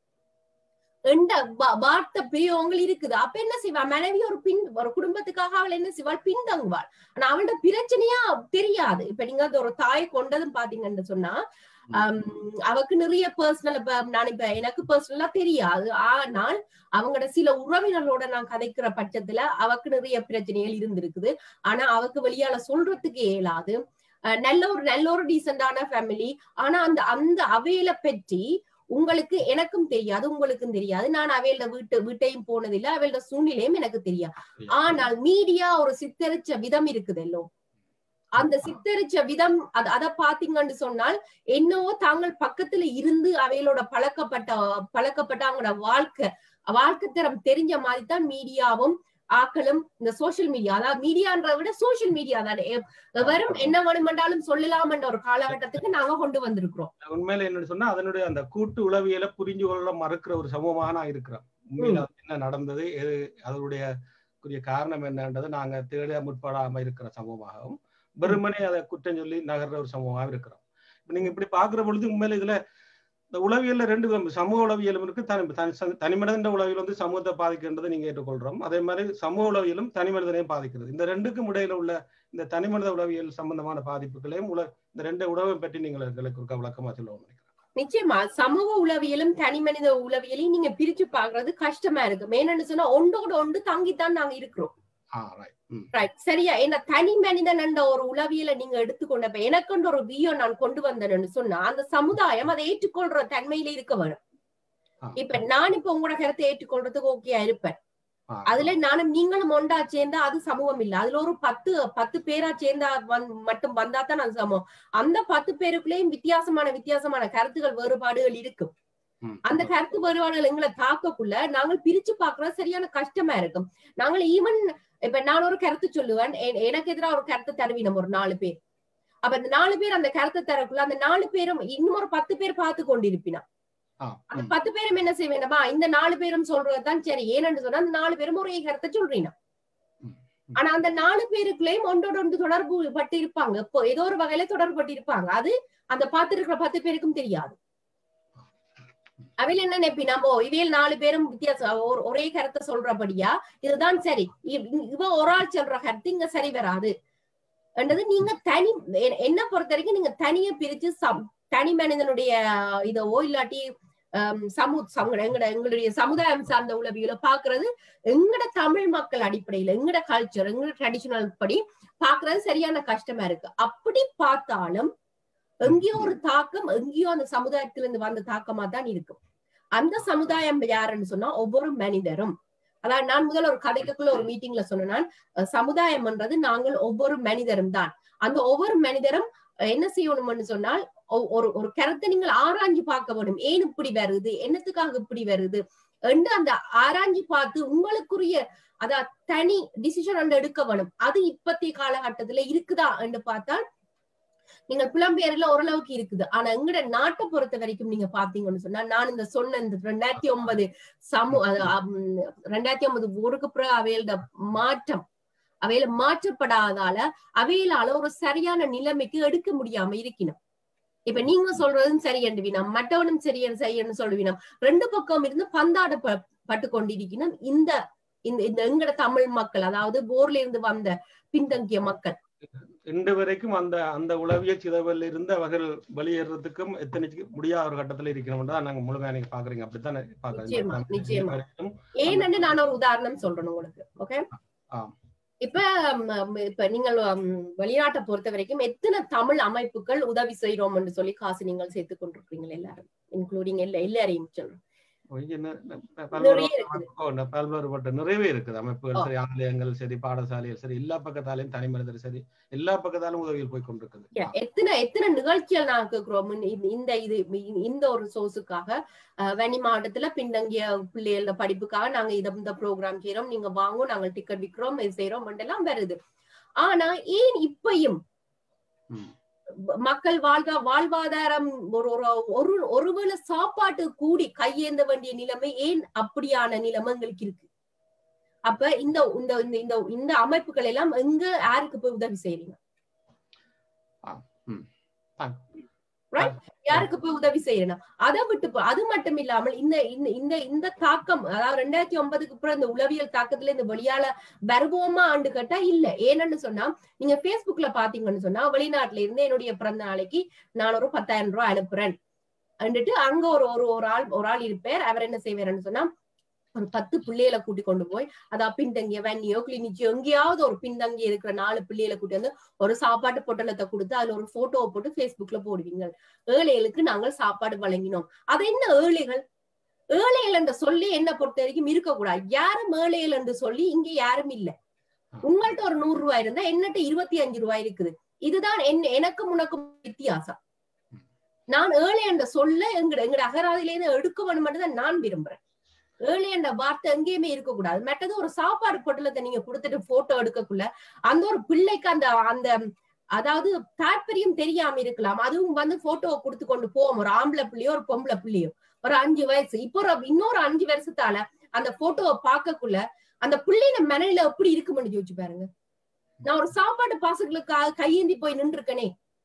Speaker 2: எந்த வார்த்தை பிரயோகங்கள் இருக்குது. அப்ப என்ன செய்வா மனைவி, ஒரு பின் ஒரு குடும்பத்துக்காக அவள் என்ன செய்வாள், பின்தங்குவாள். ஆனா அவளோட பிரச்சனையா தெரியாது. இப்ப நீங்க ஒரு தாயை கொண்டதும் பாத்தீங்கன்னு சொன்னா ஆஹ் அவக்கு நிறைய பர்சனல், இப்ப நான் இப்ப எனக்கு பர்சனலா தெரியாது, ஆனால் அவங்களோட சில உறவினர்களோட நான் கதைக்கிற பட்சத்துல அவக்கு நிறைய பிரச்சனைகள் இருந்திருக்குது. ஆனா அவக்கு வெளியால சொல்றதுக்கு இயலாது. நல்ல ஒரு நல்ல ஒரு டீசென்டான ஃபேமிலி. ஆனா அந்த அந்த அவையில பற்றி உங்களுக்கு எனக்கும் தெரியாது, உங்களுக்கும் தெரியாது. நான் அவையோட வீட்டு வீட்டையும் போனதில்லை, அவையோட சூழ்நிலையும் எனக்கு தெரியாது. ஆனால் மீடியா ஒரு சித்தரிச்ச விதம் இருக்குது எல்லோ, அந்த சித்தரிச்ச விதம் அது அதை பாத்தீங்கன்னு சொன்னால் என்னவோ தாங்கள் பக்கத்துல இருந்து அவைகளோட பழக்கப்பட்ட பழக்கப்பட்ட அவங்களோட வாழ்க்கை வாழ்க்கை தரம் தெரிஞ்ச மாதிரி தான் மீடியாவும் ஆக்களும் இந்த சோசியல் மீடியா, அதாவது மீடியான்றதை விட சோசியல் மீடியா தானே வெறும் என்ன வேணுமென்றாலும் சொல்லலாம் என்ற ஒரு காலகட்டத்துக்கு நாங்க கொண்டு வந்திருக்கிறோம்.
Speaker 1: உண்மையில என்னன்னு சொன்னா அதனுடைய அந்த கூட்டு உளவியலை புரிஞ்சு கொள்ள மறுக்கிற ஒரு சமூகமாக நான் இருக்கிறோம். உண்மையில என்ன நடந்தது, எது அதனுடைய குறிய காரணம் என்னன்றது நாங்க தேட முற்படாம இருக்கிற சமூகமாகவும் வெறுமனே அதை குற்றம் சொல்லி நகர்ற ஒரு சமூகமாக இருக்கிறோம். நீங்க இப்படி பாக்குற பொழுது உண்மையில இதுல இந்த உளவியல்ல ரெண்டு சமூக உளவியலும் இருக்கு, தனி தனிமனித உளவியல் வந்து சமூகத்தை பாதிக்கின்றதை நீங்க ஏற்றுக்கொள்றோம். அதே மாதிரி சமூக உளவியலும் தனி மனிதனையும் பாதிக்கிறது. இந்த ரெண்டுக்கும் இடையில உள்ள இந்த தனிமனித உளவியல் சம்பந்தமான பாதிப்புகளையும் உல இந்த ரெண்டு உளவை பற்றி நீங்கள் எங்களுக்கு விளக்கமா சொல்லுவோம் நினைக்கிறேன்.
Speaker 2: நிச்சயமா சமூக உளவியலும் தனி மனித உளவியலையும் நீங்க பிரிச்சு பாக்குறது கஷ்டமா இருக்கு. என்னன்னு சொன்னா ஒன்றோட ஒன்று தங்கித்தான் நாங்க இருக்கிறோம். சரியா? என்ன தனி மனிதன் என்ற ஒரு உளவியலை நீங்க எடுத்துக்கொண்ட எனக்குன்ற ஒரு வியோ நான் கொண்டு வந்தேன்னு சொன்னா அந்த சமுதாயம் அதை ஏற்றுக்கொள்ற தன்மையில இருக்க வேணும். இப்ப நான் இப்ப உங்களோட கருத்தை ஏற்றுக்கொள்றதுக்கு ஓகேயா இருப்பேன். அதுல நானும் நீங்களும் ஒன்றா சேர்ந்தா அது சமூகம் இல்ல. அதுல ஒரு பத்து பத்து பேரா சேர்ந்தா மட்டும் வந்தா தான் அது சமூகம். அந்த பத்து பேருக்குள்ளேயும் வித்தியாசமான வித்தியாசமான கருத்துகள் வேறுபாடுகள் இருக்கும். அந்த கருத்து வேறுபாடுகள் எங்களை தாக்கக்குள்ள நாங்கள் பிரிச்சு பாக்குறது சரியான கஷ்டமா இருக்கும். நாங்கள் ஈவன் இப்ப நான் ஒரு கருத்து சொல்லுவேன், எனக்கு எதிராக ஒரு கருத்தை தருவினோம் ஒரு நாலு பேர். அப்ப அந்த நாலு பேர் அந்த கருத்தை தரக்குள்ள அந்த நாலு பேரும் இன்னும் ஒரு பத்து பேர் பார்த்து கொண்டிருப்பினா அந்த பத்து பேரும் என்ன செய்ய வேண்டாமா, இந்த நாலு பேரும் சொல்றதுதான் சரி. ஏன்னு சொன்னா அந்த நாலு பேரும் ஒரே கருத்தை சொல்றீங்க. ஆனா அந்த நாலு பேருக்குள்ளேயும் ஒன்றோட ஒன்று தொடர்பு பட்டு இருப்பாங்க, இப்போ ஏதோ ஒரு வகையில தொடர்பு பட்டு இருப்பாங்க. அது அந்த பார்த்து இருக்கிற பத்து பேருக்கும் தெரியாது. அவையில என்ன நினைப்பி, நம்ம இவையில் நாலு பேரும் வித்தியாசம் ஒரே கருத்தை சொல்றபடியா இதுதான் சரி, இவ ஒரு ஆள் சொல்ற கருத்து இங்க சரி வராது என்றது நீங்க தனி என்ன பொறுத்த வரைக்கும் நீங்க தனியா பிரிச்சு தனி மனிதனுடைய இதவோ இல்லாட்டி அஹ் சமூக எங்கட எங்களுடைய சமுதாயம் சார்ந்த உளவியல பாக்குறது எங்கட தமிழ் மக்கள் அடிப்படையில எங்கட கல்ச்சர் எங்கட ட்ரெடிஷனல் படி பாக்குறது சரியான கஷ்டமா இருக்கு. அப்படி பார்த்தாலும் எங்கேயோ ஒரு தாக்கம் எங்கேயோ அந்த சமுதாயத்துல இருந்து வந்த தாக்கமா தான் இருக்கும். அந்த சமுதாயம் யாருன்னு சொன்னா ஒவ்வொரு மனிதரும், அதாவது நான் முதல்ல ஒரு கதைக்குள்ள ஒரு மீட்டிங்ல சொன்னேன், சமுதாயம்ன்றது நாங்கள் ஒவ்வொரு மனிதரும் தான். அந்த ஒவ்வொரு மனிதரும் என்ன செய்யணும்னு சொன்னால் ஒரு ஒரு கருத்தை நீங்கள் ஆராய்ஞ்சு பார்க்க வேணும். ஏன் இப்படி வருது, என்னத்துக்காக இப்படி வருது என்று அந்த ஆராய்ஞ்சு பார்த்து உங்களுக்குரிய அத தனி டிசிஷன் எடுக்க வேணும். அது இப்பத்திய காலகட்டத்துல இருக்குதா என்று பார்த்தால் நீங்கள் புலம்பெயர்ல ஓரளவுக்கு இருக்குது. ஆனா எங்கட நாட்டை பொறுத்த வரைக்கும் நீங்க பாத்தீங்கன்னு சொன்னா நான் இந்த சொன்ன இந்த ரெண்டாயிரத்தி ஒன்பது சமூ ரெண்டாயிரத்தி ஒன்பது ஊருக்கு பிறகு அவையோட மாற்றம் அவையில மாற்றப்படாதால அவையிலால ஒரு சரியான நிலைமைக்கு எடுக்க முடியாம இருக்கணும். இப்ப நீங்க சொல்றதும் சரி என்று வினம், மற்றவனும் சரியன்னு சரியன்னு சொல்லுவினம். ரெண்டு பக்கம் இருந்து பந்தாட பட்டு கொண்டிருக்கணும் இந்த இந்த எங்கட தமிழ் மக்கள், அதாவது போர்ல இருந்து வந்த பின்தங்கிய மக்கள்.
Speaker 1: இன்று வரைக்கும் அந்த அந்த உளவிய சிதவல் இருந்து அவர்கள் வெளியேறதுக்கும் எத்தனை முடியாத ஒரு கட்டத்துல இருக்கணும் தான் நாங்க முழுமையா நீங்க பாக்குறீங்க. அப்படித்தான் பாக்குறீங்க.
Speaker 2: நிச்சயமா. ஏன்னு நான் ஒரு உதாரணம் சொல்றேன் உங்களுக்கு. ஓகே, இப்ப இப்ப நீங்கள் வெளிநாட்டை பொறுத்த வரைக்கும் எத்தனை தமிழ் அமைப்புகள் உதவி செய்யறோம் என்று சொல்லி காசு நீங்கள் சேர்த்துக் கொண்டிருக்கீங்க எல்லாரும், இன்க்ளூடிங் எல்லா எல்லாரையும் சொல்றேன்.
Speaker 1: நிறையவே இருக்குது அமைப்புகள் சரி, ஆலயங்கள் சரி, பாடசாலைகள் சரி, எல்லா பக்கத்தாலையும் தனி மனிதர் சரி, எல்லா பக்கத்தாலும் உதவிகள் போய் கொண்டிருக்குது.
Speaker 2: எத்தனை எத்தனை நிகழ்ச்சிகள் நான் கேட்கிறோம் இந்த இது இந்த ஒரு சோர்ஸுக்காக. வன்னி மாவட்டத்துல பின்தங்கிய பிள்ளைகளோட படிப்புக்காக நாங்க இதை இந்த ப்ரோக்ராம் செய்யறோம், நீங்க வாங்கும், நாங்க டிக்கெட் விற்கிறோம், இது செய்யறோம் எல்லாம் வருது. ஆனா ஏன் இப்பயும் மக்கள் வாழ்வா வாழ்வாதாரம் ஒரு ஒரு ஒருவேளை சாப்பாட்டு கூடி கையேந்த வேண்டிய நிலைமை ஏன் அப்படியான நிலைமை எங்களுக்கு இருக்கு? அப்ப இந்த இந்த இந்த இந்த அமைப்புகள் எல்லாம் எங்க யாருக்கு போய் உதவி செய்யறீங்க? யாருக்கு போய் உதவி செய்யணும்? அதை விட்டு அது மட்டும் இல்லாமல் இந்த இந்த இந்த தாக்கம், அதாவது ரெண்டாயிரத்தி ஒன்பதுக்கு அப்புறம் இந்த உளவியல் தாக்கத்துல இந்த வெளியால வருவோமா ஆண்டு கேட்டா இல்ல. ஏன்னு சொன்னா நீங்க பேஸ்புக்ல பாத்தீங்கன்னு சொன்னா வெளிநாட்டுல இருந்து என்னுடைய பிறந்த நாளைக்கு நான் ஒரு பத்தாயிரம் ரூபாய் அனுப்புறேன் வந்துட்டு அங்க ஒரு ஒரு ஆள் ஒரு ஆள் இருப்பார். அவர் என்ன செய்வாருன்னு சொன்னா ஒரு பத்து பிள்ளைகளை கூட்டி கொண்டு போய் அதான் பின்தங்கிய வெண்ணியோ கிளினிச்சியோ எங்கேயாவது ஒரு பின்தங்கி இருக்கிற நாலு பிள்ளைகளை கூட்டி வந்து ஒரு சாப்பாட்டு பொட்டலத்தை கொடுத்து அதுல ஒரு போட்டோவை போட்டு பேஸ்புக்ல போடுவீங்க. ஏழைகளுக்கு நாங்கள் சாப்பாடு வழங்கினோம். அது என்ன ஏழைகள்? ஏழைகள் என்று சொல்லி என்ன பொறுத்த வரைக்கும் இருக்கக்கூடாது. யாரும் ஏழைகள் என்று சொல்லி இங்க யாரும் இல்லை. உங்கள்ட்ட ஒரு நூறு ரூபாய் இருந்தா என்னட்ட இருபத்தி அஞ்சு ரூபாய் இருக்குது. இதுதான் என்ன எனக்கும் உனக்கும் வித்தியாசம். நான் ஏழை என்ற சொல்ல எங்கட எங்கட அகராதியிலேருந்து எடுக்க வேணும் மட்டும்தான் நான் விரும்புறேன். ஏழை என்ற வார்த்தை எங்கேயுமே இருக்கக்கூடாது. மற்றது ஒரு சாப்பாடு பொட்டலத்தை நீங்க கொடுத்துட்டு போட்டோ எடுக்கக்குள்ள அந்த ஒரு பிள்ளைக்கு அந்த அந்த அதாவது தாற்பயம் தெரியாம இருக்கலாம். அதுவும் வந்து போட்டோவை கொடுத்து கொண்டு போவோம். ஒரு ஆம்பளை பிள்ளையோ ஒரு பொம்பளை பிள்ளையோ ஒரு அஞ்சு வயசு இப்போ ஒரு இன்னொரு அஞ்சு வருஷத்தால அந்த போட்டோவை பார்க்கக்குள்ள அந்த பிள்ளைங்க மனையில எப்படி இருக்கும்னு யோசிச்சு பாருங்க. நான் ஒரு சாப்பாடு பாசங்களுக்காக கையேந்தி போய் நின்று இருக்கனே.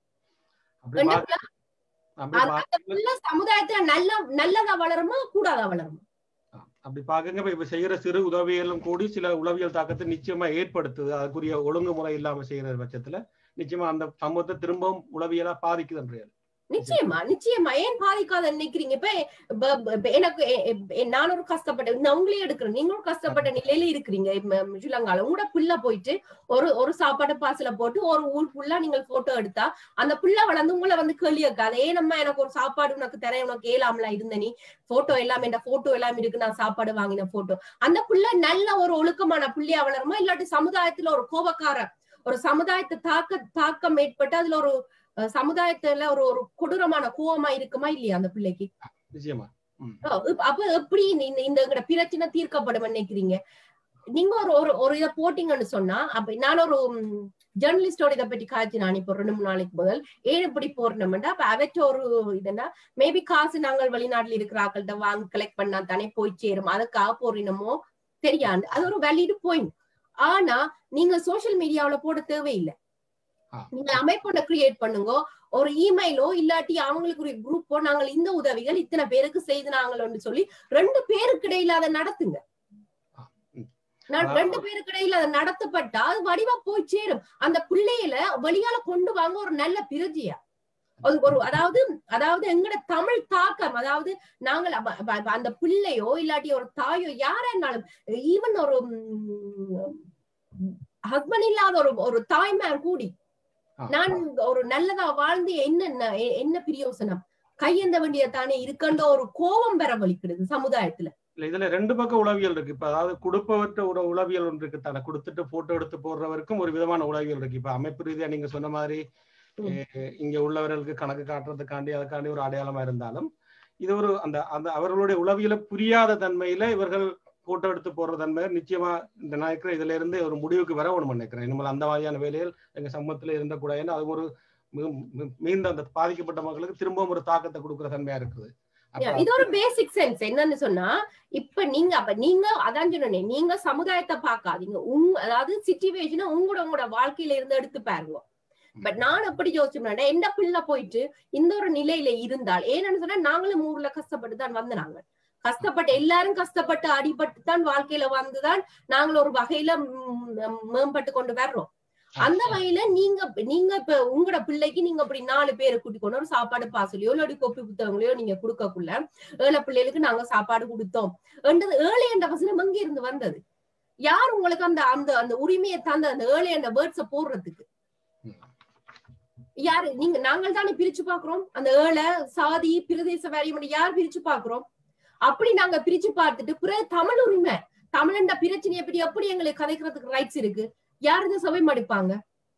Speaker 2: அந்த பிள்ளை சமுதாயத்துல நல்ல நல்லதா வளருமா கூடாதா வளருமா?
Speaker 1: அப்படி பாக்குங்க. இப்ப செய்யற சிறு உதவிகளும் கூடி சில உளவியல் தாக்கத்தை நிச்சயமா ஏற்படுத்துது. அதுக்குரிய ஒழுங்குமுறை இல்லாம செய்யற பட்சத்துல நிச்சயமா அந்த சமூகத்தை திரும்பவும் உளவியலா பாதிக்குதுன்றது.
Speaker 2: நிச்சயமா நிச்சயமா ஏன் பாதிக்காத நினைக்கிறீங்க? இப்ப எனக்கு நான் ஒரு கஷ்டப்பட்ட உங்களே எடுக்கிறேன். நீங்களும் கஷ்டப்பட்ட நிலையில இருக்கிறீங்க. ஸ்ரீலங்கால உங்களோட பிள்ளை போயிட்டு ஒரு ஒரு சாப்பாடு பாசல போட்டு ஒரு ஊர் ஃபுல்லா நீங்க போட்டோ எடுத்தா அந்த பிள்ளை வளர்ந்து உங்களை வந்து கேள்வி இருக்காது. ஏன் நம்ம எனக்கு ஒரு சாப்பாடு உனக்கு தரேன் உனக்கு ஏலாமலா இருந்த நீ போட்டோ எல்லாம் என் போட்டோ எல்லாம் இருக்கு நான் சாப்பாடு வாங்கின போட்டோ. அந்த பிள்ளை நல்ல ஒரு ஒழுக்கமான பிள்ளையா வளருமா? இல்லாட்டி சமுதாயத்துல ஒரு கோபக்கார ஒரு சமுதாயத்தை தாக்க தாக்கம் ஏற்பட்டு அதுல ஒரு சமுதாயத்துல ஒரு ஒரு கொடூரமான கோவமா இருக்குமா இல்லையா அந்த பிள்ளைக்கு?
Speaker 1: நிச்சயமா.
Speaker 2: அப்ப எப்படி இந்த இந்த பிரச்சனை தீர்க்கப்படும் நினைக்கிறீங்க? நீங்க ஒரு ஒரு ஒரு இதை போட்டீங்கன்னு சொன்னா அப்ப நான் ஒரு ஜேர்னலிஸ்டோட இதை பற்றி காய்ச்சி நான் இப்போ ரெண்டு மூணு நாளைக்கு முதல் ஏன் இப்படி போறோம்னா அப்ப அவற்ற ஒரு இதுன்னா மேபி காசு நாங்கள் வெளிநாட்டுல இருக்கிற ஆக்கள்கிட்ட வாங்கி கலெக்ட் பண்ணா தானே போய் சேரும். அதுக்காக போறோமோ தெரியாது. அது ஒரு வேலிட் பாயிண்ட். ஆனா நீங்க சோசியல் மீடியாவில போட தேவையில்லை. நீங்க அமைப்போட கிரியேட் பண்ணுங்க. ஒரு இமெயிலோ இல்லாட்டி அவங்களுக்கு ஒரு குரூப்போ நாங்கள் இந்த உதவிகள் இத்தனை பேருக்கு செய்து நாங்களோன்னு சொல்லி ரெண்டு பேருக்கு இடையில அதை நடத்துங்க. நான் ரெண்டு பேருக்கு இடையில அதை நடத்தப்பட்டா அது வடிவா போய் சேரும். அந்த பிள்ளையில வெளியால கொண்டு வாங்க ஒரு நல்ல பிரஜையா ஒரு அதாவது அதாவது எங்கட தமிழ் தாக்கம் அதாவது நாங்கள் அந்த பிள்ளையோ இல்லாட்டி ஒரு தாயோ யாரா இருந்தாலும் ஈவன் ஒரு ஹஸ்பண்ட் இல்லாத ஒரு ஒரு தாய்மார் கூடி நான் ஒரு நல்லதா வாழ்ந்து என்ன என்ன பிரயோசனம் கையெந்த வேண்டிய தானே இருக்கண்ட ஒரு கோபம் பெற வலிக்கிறது சமுதாயத்துல.
Speaker 1: இல்ல இதுல ரெண்டு பக்கம் உளவியல் இருக்கு. இப்ப அதாவது கொடுப்பவற்ற ஒரு உளவியல் ஒன்று இருக்கு தானே. கொடுத்துட்டு போட்டோ எடுத்து போடுறவருக்கும் ஒரு விதமான உளவியல் இருக்கு. இப்ப அமைப்பு ரீதியா நீங்க சொன்ன மாதிரி இங்க உள்ளவர்களுக்கு கணக்கு காட்டுறதுக்காண்டி அதுக்காண்டி ஒரு அடையாளமா இருந்தாலும் இது ஒரு அந்த அந்த அவர்களுடைய உளவியலை புரியாத தன்மையில இவர்கள் போட்டோ எடுத்து போடுற தன்மை நிச்சயமா இந்த நினைக்கிற இதுல இருந்து ஒரு முடிவுக்கு வர ஒண்ணு நினைக்கிறேன். இனிமேல் அந்த மாதிரியான வேலைகள் எங்க சமூகத்துல இருந்தக்கூடாதுன்னு அது ஒரு மீண்டும் அந்த பாதிக்கப்பட்ட மக்களுக்கு திரும்பவும் ஒரு தாக்கத்தை கொடுக்குற தன்மையா இருக்குது.
Speaker 2: இது ஒரு பேசிக் சென்ஸ் என்னன்னு சொன்னா இப்ப நீங்க அப்ப நீங்க அதான் சொன்னேன் நீங்க சமுதாயத்தை பார்க்காதீங்க. உங்க அதாவது சிச்சுவேஷனை உங்களோட உங்களோட வாழ்க்கையில இருந்து எடுத்து பாருங்க. பட் நான் எப்படி யோசிச்சோம்னா எந்த பிள்ளை போயிட்டு இந்த ஒரு நிலையில இருந்தால் ஏன்னு சொன்னா நாங்களும் ஊர்ல கஷ்டப்பட்டு தான் வந்து நாங்க கஷ்டப்பட்டு எல்லாரும் கஷ்டப்பட்டு அடிபட்டு தான் வாழ்க்கையில வந்துதான் நாங்கள் ஒரு வகையில மேம்பட்டு கொண்டு வர்றோம். அந்த வகையில நீங்க நீங்க இப்ப உங்களோட பிள்ளைக்கு நீங்க அப்படி நாலு பேரை கூட்டி கொண்டு ஒரு சாப்பாடு பாசலையோ இல்லாட்டி கொப்பி புத்தகங்களையோ நீங்க கொடுக்கக்குள்ள ஏழை பிள்ளைகளுக்கு நாங்க சாப்பாடு கொடுத்தோம் என்றது ஏழை என்ற வசனம் எங்க இருந்து வந்தது? யார் உங்களுக்கு அந்த அந்த அந்த உரிமையை தந்த அந்த ஏழை என்ற வேர்ட்ஸ போடுறதுக்கு யாரு? நீங்க நாங்கள் தானே பிரிச்சு பாக்குறோம். அந்த ஏழை சாதி பிரதேச வாரியம் யார் பிரிச்சு பாக்குறோம்? அப்படி நாங்க பிரிச்சு பார்த்துட்டு பிறகு தமிழ் உரிமை தமிழ் பிரச்சனையை பற்றி எப்படி எங்களுக்கு கதைக்கிறதுக்கு ரைட்ஸ் இருக்கு? யார் இதை சபை மடிப்பாங்க?